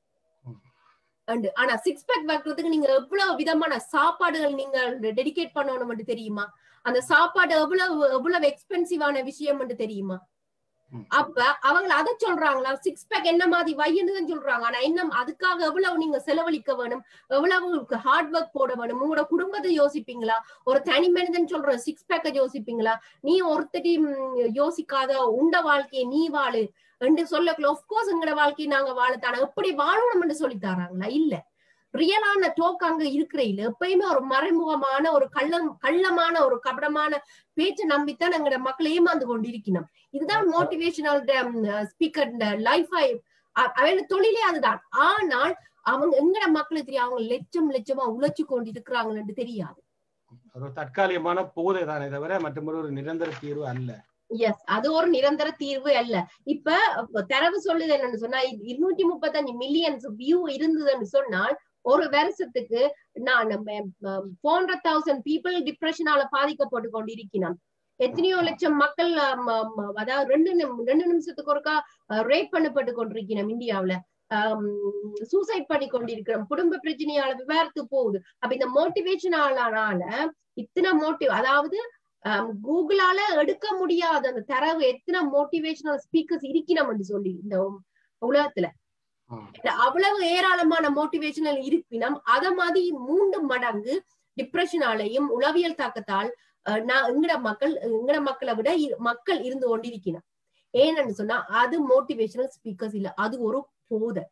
Speaker 2: ஆனா சிக்ஸ் பேக் வைக்கிறதுக்கு நீங்க எவ்வளவு விதமான சாப்பாடுகள் நீங்க டெடிகேட் பண்ணணும் தெரியுமா? அந்த சாப்பாடு எவ்வளவு எவ்வளவு எக்ஸ்பென்சிவான விஷயம் தெரியுமா? அப்ப அவங்க அதை சொல்றாங்களா, சிக்ஸ் பேக் என்ன மாதிரி வையன்னு சொல்றாங்க. ஆனா இன்னும் அதுக்காக எவ்வளவு நீங்க செலவழிக்க வேணும், எவ்வளவு ஹார்ட் ஒர்க் போட வேணும். உங்களோட குடும்பத்தை யோசிப்பீங்களா? ஒரு தனி மனிதன் சொல்ற சிக்ஸ் பேக்கை யோசிப்பீங்களா? நீ ஒருத்தரையும் யோசிக்காத உண்ட வாழ்க்கையை நீ வாழு என்று சொல்லக்குள்ள ஆஃப்கோர்ஸ் எங்களோட வாழ்க்கையை நாங்க வாழத்தான எப்படி வாழணும் என்று சொல்லி தராங்களா? இல்ல. ரியலான டோக் அங்க இருக்கிற இல்ல. எப்பயுமே ஒரு மறைமுகமான ஒரு கள்ளம் கள்ளமான ஒரு கபடமான பேச்சை நம்பித்தான் எங்களோட மக்களை ஏமாந்து கொண்டு இருக்கணும். இதுதான் மோட்டிவேஷனல் ஸ்பீக்கர் லைஃப். அவன் தொழிலே அதுதான். ஆனால் அவங்க எங்கட மக்களுக்கு தெரியும், அவங்க லட்சம் லட்சமா உழைச்சு கொண்டு இருக்கிறாங்கன்னு தெரியாது.
Speaker 1: ஒரு தற்காலிகமான போதை தானே தவிர மற்றொரு ஒரு நிரந்தர தீர்வு அல்ல.
Speaker 2: எஸ், அது ஒரு நிரந்தர தீர்வு அல்ல. இப்ப தரவு சொல்லுது என்னன்னு சொன்னா இருநூற்றி முப்பத்தி அஞ்சு மில்லியன்ஸ் வியூ இருந்ததுன்னு சொன்னால் ஒரு வருஷத்துக்கு நான் போர் ஹண்ட்ரட் தௌசண்ட் பீப்புள் டிப்ரெஷனால பாதிக்கப்பட்டு கொண்டிருக்கிறான். எத்தனையோ லட்சம் மக்கள் அதாவது ரெண்டு ரெண்டு நிமிஷத்துக்கு ஒருக்கா ரேப் பண்ணப்பட்டு கொண்டிருக்கிறோம் இந்தியாவுல. சூசைட் பண்ணி கொண்டிருக்கிறோம். குடும்ப பிரச்சனையால விவாரத்து போகுது. அப்ப இந்த மோட்டிவேஷனால இத்தனை மோட்டிவ், அதாவது கூகுளால எடுக்க முடியாத அந்த தரவு எத்தனை மோட்டிவேஷனல் ஸ்பீக்கர்ஸ் இருக்கணும் என்று சொல்லி இந்த உலகத்துல அவ்வளவு ஏராளமான மோட்டிவேஷனல் இருப்பினும் அத மாதிரி மூன்று மடங்கு டிப்ரெஷனாலையும் உளவியல் தாக்கத்தால் நான் எங்கட மக்கள் எங்கட மக்களை விட மக்கள் இருந்து கொண்டிருக்கணும். ஏன்னு சொன்னா அது மோட்டிவேஷனல் ஸ்பீக்கர்ஸ் இல்ல, அது ஒரு போதை.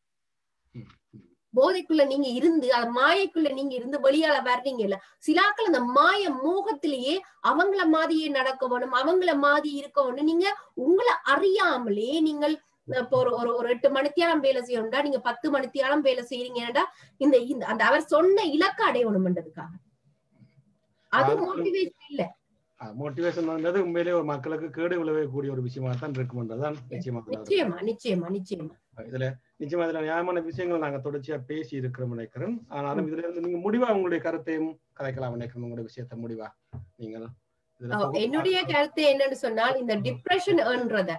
Speaker 2: போதைக்குள்ள நீங்க இருந்து அந்த மாயக்குள்ள நீங்க இருந்து வெளியால வர்றீங்க இல்ல. சிலாக்கள் அந்த மாய மோகத்திலேயே அவங்கள மாதிரியே நடக்க வேணும், அவங்கள மாதிரி இருக்க வேணும். நீங்க உங்களை அறியாமலே நீங்கள் இப்போ ஒரு ஒரு ஒரு எட்டு மணித்தியாலம் வேலை செய்யணும்டா, நீங்க பத்து மணித்தியாலம் வேலை செய்யறீங்கடா இந்த அந்த அவர் சொன்ன இலக்க அடையணும்ன்றதுக்காக. அது மோட்டிவேஷன் இல்ல.
Speaker 1: மோட்டிவேஷன் வந்தது உண்மையிலே ஒரு மக்களுக்கு கேடு விளைவிக்கக்கூடிய ஒரு விஷயமா தான் இருக்கும்ன்றதான் நிச்சயமா
Speaker 2: நிச்சயமா நிச்சயமா நிச்சயமா
Speaker 1: இதுல நிச்சயமா இதுல நியாயமான விஷயங்கள் நாங்க தொடர்ச்சியா பேசி இருக்கிறோம் நினைக்கிறேன். ஆனாலும் இதுல இருந்து நீங்க முடிவா உங்களுடைய கருத்தையும் கலைக்கலாம் நினைக்கிறேன். உங்களுடைய விஷயத்த முடிவா நீங்கள்
Speaker 2: என்னுடைய கருத்து என்னன்னு சொன்னால் இந்த டிப்ரெஷன்ன்றத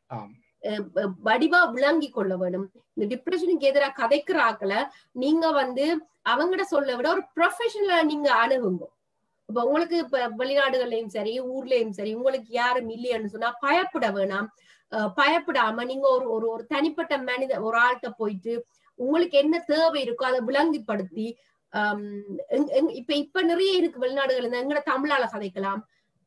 Speaker 2: வடிவா விளங்கி கொள்ள வேணும். இந்த டிப்ரெஷனுக்கு எதிராக கதைக்கிறாக்கள நீங்க வந்து அவங்கட சொல்ல விட ஒரு ப்ரொஃபஷனலா நீங்க அணுகுங்க. இப்ப உங்களுக்கு இப்ப வெளிநாடுகள்லயும் சரி ஊர்லயும் சரி உங்களுக்கு யாரும் இல்லைன்னு சொன்னா பயப்பட வேணாம். அஹ் பயப்படாம நீங்க ஒரு ஒரு ஒரு தனிப்பட்ட மனித ஒரு ஆள்கிட்ட போயிட்டு உங்களுக்கு என்ன தேவை இருக்கோ அதை விளங்கிப்படுத்தி ஆஹ் இப்ப இப்ப நிறைய இருக்கு வெளிநாடுகள் இருந்தா எங்கட தமிழால கதைக்கலாம்.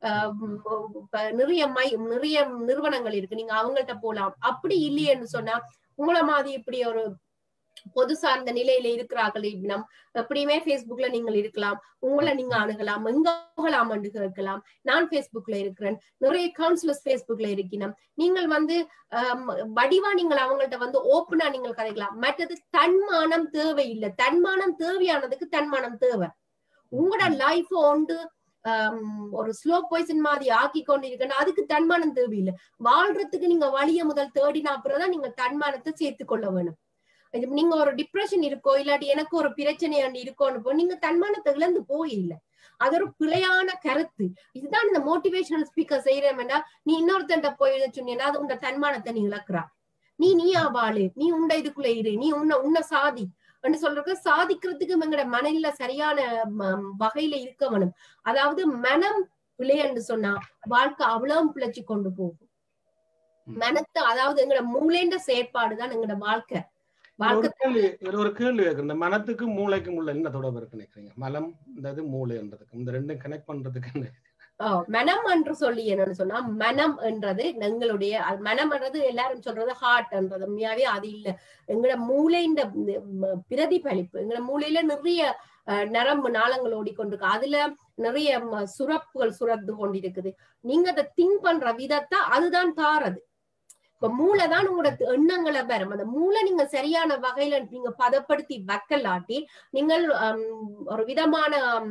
Speaker 2: ஆஹ் நிறைய மை நிறைய நிறுவனங்கள் இருக்கு, நீங்க அவங்கள்ட்ட போலாம். அப்படி இல்லையேன்னு சொன்னா உங்களை மாதிரி இப்படி ஒரு பொது சார்ந்த நிலையில இருக்கிறார்கள் நம் எப்படியுமே பேஸ்புக்ல நீங்கள் இருக்கலாம், உங்களை நீங்க அணுகலாம், எங்க போகலாம் என்று கேட்கலாம். நான் பேஸ்புக்ல இருக்கிறேன், நிறைய கவுன்சிலர்ஸ் பேஸ்புக்ல இருக்கணும். நீங்கள் வந்து அஹ் வடிவா நீங்கள் அவங்கள்ட்ட வந்து ஓப்பனா நீங்கள் கதைக்கலாம். மற்றது தன்மானம் தேவையில்லை. தன்மானம் தேவையானதுக்கு தன்மானம் தேவை. உங்களோட லைஃப் ஒன்று ஆஹ் ஒரு ஸ்லோ பாய்சன் மாதிரி ஆக்கி கொண்டு இருக்கணும், அதுக்கு தன்மானம் தேவையில்லை. வாழ்றதுக்கு நீங்க வழிய முதல் தேடினா அப்புறம்தான் நீங்க தன்மானத்தை சேர்த்து கொள்ள வேணும். நீங்க ஒரு டிப்ரெஷன் இருக்கோ இல்லாட்டி எனக்கு ஒரு பிரச்சனை இருக்கோன்னு போ நீங்க தன்மானத்தை இழந்து போயில்லை. அது ஒரு பிழையான கருத்து. இதுதான் இந்த மோட்டிவேஷனல் ஸ்பீக்கர் செய்யறேன்டா நீ இன்னொருத்தன்ட்ட போய் சொன்னீங்கன்னா அது உங்க தன்மானத்தை நீ இழக்கிறா. நீ நீயா வாழு, நீ உண்ட இதுக்குள்ள இரு, நீ உன்ன உன்ன சாதி என்று சொல்றது. சாதிக்கிறதுக்கு எங்கட மனநில சரியான வகையில இருக்க வேணும். அதாவது மனம் பிழைன்னு சொன்னா வாழ்க்கை அவ்வளவு பிழைச்சு கொண்டு போகும். மனத்தை அதாவது எங்கட மூளைன்ற செயற்பாடுதான் எங்கட வாழ்க்கை.
Speaker 1: ஒரு கேள்வி ஒரு கேள்வி இருக்கு, இந்த மனத்துக்கு மூளைக்கும் உள்ள என்ன தொடர்பு இருக்கு நினைக்கிறீங்க? மலம் இந்த மூளைன்றதுக்கு இந்த ரெண்டும் கனெக்ட் பண்றதுக்கு
Speaker 2: மனம் என்று சொல்லி என்னன்னு சொன்னா மனம் என்றது எங்களுடைய மனம் என்றது எல்லாரும் சொல்றது ஹார்ட் என்றது உண்மையாவே அது இல்ல. எங்களோட மூளைன்ற பிரதிபலிப்பு. எங்களோட மூளையில நிறைய நரம்பு நாளங்கள் ஓடிக்கொண்டிருக்கு, அதுல நிறைய சுரப்புகள் சுரந்து கொண்டிருக்குது. நீங்க அதை திங்க் பண்ற விதத்தை அதுதான் தாரது. இப்ப மூளைதான் உங்களோட எண்ணங்களை பெறும். அந்த மூளை நீங்க சரியான வகையில நீங்க பதப்படுத்தி வைக்கலாட்டி நீங்கள் ஒரு விதமான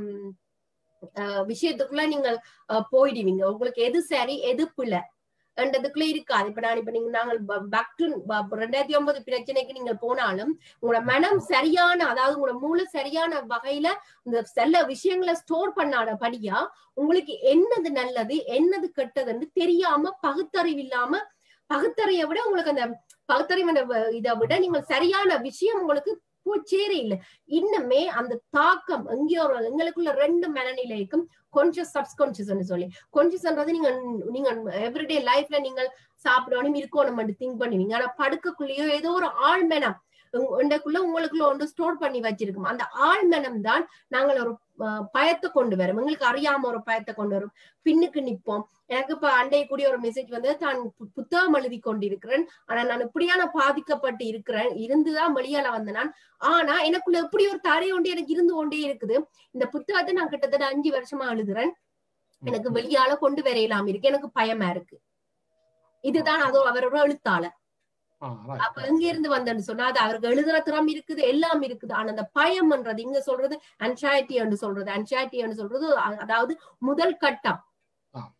Speaker 2: விஷயத்துக்குள்ள நீங்கள் போயிடுவீங்க. உங்களுக்கு எது சரி எது பிள்ளை என்றதுக்குள்ள இருக்காது. இப்ப நான் இப்ப நீங்க நாங்கள் பேக் டு ரெண்டாயிரத்தி ஒன்பது பிரச்சனைக்கு நீங்கள் போனாலும் உங்களோட மனம் சரியான அதாவது உங்களோட மூளை சரியான வகையில இந்த சில விஷயங்களை ஸ்டோர் பண்ணாதபடியா உங்களுக்கு என்னது நல்லது என்னது கெட்டதுன்னு தெரியாம பகுத்தறிவு இல்லாம பகுத்தறிவை விட உங்களுக்கு அந்த பகுத்தறிவு இதை விட நீங்கள் சரியான விஷயம் உங்களுக்கு போய் சேர இல்லை. இன்னுமே அந்த தாக்கம் எங்கேயோ எங்களுக்குள்ள ரெண்டு மனநிலைக்கும் கொஞ்சம் சப்கான்சியஸ் சொல்லி கான்சியஸ்ன்றது நீங்க நீங்க எவ்ரிடே லைஃப்ல நீங்கள் சாப்பிடணும் இருக்கணும் திங்க் பண்ணுவீங்க. ஆனா படுக்கக்குள்ளேயோ ஏதோ ஒரு ஆழ்மனம் உங்களுக்குள்ள உங்களுக்குள்ள ஒன்று ஸ்டோர் பண்ணி வச்சிருக்கோம். அந்த ஆழ்மனம் தான் நாங்கள் ஒரு பயத்தை கொண்டு வரும். எங்களுக்கு அறியாம ஒரு பயத்தை கொண்டு வரும். பின்னுக்கு நிற்போம். எனக்கு இப்ப அண்டைய கூடிய ஒரு மெசேஜ் வந்து தான் புத்தகம் எழுதி கொண்டிருக்கிறேன், ஆனா நான் இப்படியான பாதிக்கப்பட்டு இருக்கிறேன், இருந்துதான் வெளியால வந்த நான். ஆனா எனக்குள்ள எப்படி ஒரு தடை ஒன்று எனக்கு இருந்து கொண்டே இருக்குது. இந்த புத்தகத்தை நான் கிட்டத்தட்ட அஞ்சு வருஷமா எழுதுறேன், எனக்கு வெளியால கொண்டு வரையலாம் இருக்கு, எனக்கு பயமா இருக்கு. இதுதான் அதோ அவரோட எழுத்தாளர். அப்ப எங்க இருந்து வந்தேன்னு சொன்னா அது அவருக்கு எழுதுற திறம் இருக்குது, எல்லாம் இருக்குது. ஆனா அந்த பயம்ன்றது இங்க சொல்றது அன்சைட்டி என்று சொல்றது அன்சைட்டி என்று சொல்றது அதாவது முதல் கட்டம்.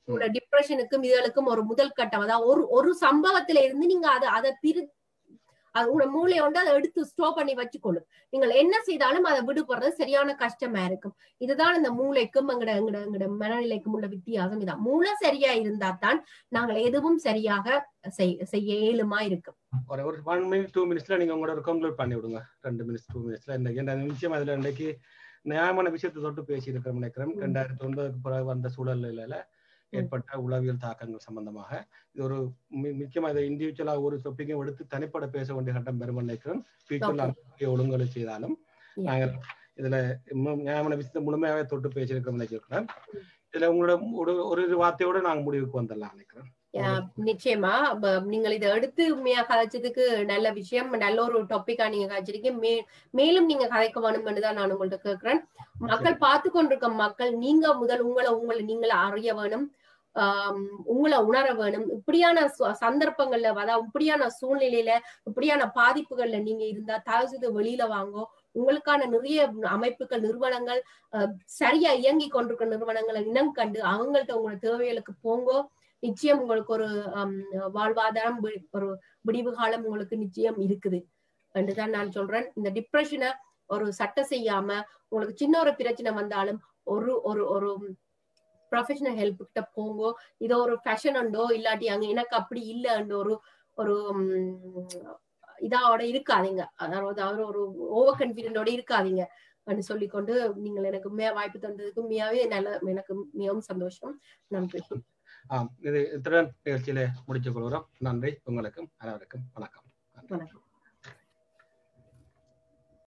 Speaker 2: டிப்ரெஷனுக்கும் இதுகளுக்கும் ஒரு முதல் கட்டம். அதாவது ஒரு ஒரு சம்பவத்துல இருந்து நீங்க அதை அதை பிரி அது உங்களோட மூளை வந்து அதை எடுத்து ஸ்டோர் பண்ணி வச்சுக்கொள்ளும். நீங்கள் என்ன செய்தாலும் அதை விடுபடுறது சரியான கஷ்டமா இருக்கும். இதுதான் இந்த மூளைக்கும் எங்கட எங்கட எங்கட மனநிலைக்கும் உள்ள வித்தியாசம். இதான் மூளை சரியா இருந்தா தான் நாங்கள் எதுவும் சரியாக செய்ய இயலுமா இருக்கும்.
Speaker 1: ஒரு ஒரு ஒன் மினிட் டூ மினிட்ஸ்ல நீங்க உங்களோட கம்ப்ளீட் பண்ணி விடுங்க. ரெண்டு மினிட்ஸ் டூ மினிட்ஸ்ல இந்த நிச்சயம் அதுல இன்னைக்கு நியாயமான விஷயத்தை தொட்டு பேசி இருக்கிறோம் நினைக்கிறோம். ரெண்டாயிரத்தி ஒன்பதுக்கு பிறகு வந்த சூழல்ல ஏற்பட்ட உளவியல் தாக்கங்கள் சம்பந்தமாக இது ஒரு முக்கியமா இதை இண்டிவிஜுவலா ஒரு டாபிக்கையும் எடுத்து தனிப்பட பேச வேண்டிய கட்டம் பெருமை நினைக்கிறோம். ஃபியூச்சர்ல ஒழுங்குகளை செய்தாலும் நாங்கள் இதுல நியாயமான விஷயத்தை முழுமையாவே தொட்டு பேசியிருக்கிறோம் நினைக்கிறேன். இதுல உங்களோட ஒரு ஒரு வார்த்தையோட நாங்க முடிவுக்கு வந்துடலாம் நினைக்கிறேன்.
Speaker 2: நிச்சயமா நீங்கள் இதை எடுத்து உண்மையா கதைச்சதுக்கு நல்ல விஷயம், நல்ல ஒரு டாபிக்கா நீங்க கதைச்சிருக்கீங்க. மே மேலும் நீங்க கதைக்க வேணும்னு தான் நான் உங்கள்ட்ட கேட்கிறேன். மக்கள் பார்த்து கொண்டிருக்க மக்கள் நீங்க முதல் உங்களை உங்களை நீங்களை அறிய வேணும், ஆஹ் உங்களை உணர வேணும். இப்படியான சந்தர்ப்பங்கள்ல அதாவது இப்படியான சூழ்நிலையில இப்படியான பாதிப்புகள்ல நீங்க இருந்தா தயவுசெய்து வெளியில வாங்கோ. உங்களுக்கான நிறைய அமைப்புகள் நிறுவனங்கள் அஹ் சரியா இயங்கி கொண்டிருக்கிற நிறுவனங்களை இனம் கண்டு அவங்கள்ட்ட உங்களோட தேவைகளுக்கு போங்கோ. நிச்சயம் உங்களுக்கு ஒரு அஹ் வாழ்வாதாரம் ஒரு விடிவு காலம் உங்களுக்கு நிச்சயம் இருக்குது என்றுதான் நான் சொல்றேன். இந்த டிப்ரெஷனை ஒரு சட்டை செய்யாம உங்களுக்கு சின்ன ஒரு பிரச்சனை வந்தாலும் ஒரு ஒரு ஒரு ப்ரொஃபஷனல் ஹெல்ப் கிட்ட போங்கோ. இதோ ஒரு ஃபேஷன் உண்டோ இல்லாட்டி அங்க எனக்கு அப்படி இல்லைன்னு ஒரு ஒரு இதோட இருக்காதீங்க, அதாவது ஒரு ஓவர் கான்பிடென்டோட இருக்காதீங்க அப்படின்னு சொல்லிக்கொண்டு நீங்கள் எனக்கு வாய்ப்பு தந்ததுக்கு உண்மையாவே நல்ல எனக்கு மிகவும் சந்தோஷம். நன்றி.
Speaker 1: ஆஹ் இது இத்துடன் நிகழ்ச்சியில முடித்துக் கொள்கிறோம். நன்றி. உங்களுக்கும் அனைவருக்கும் வணக்கம்.
Speaker 2: வணக்கம்.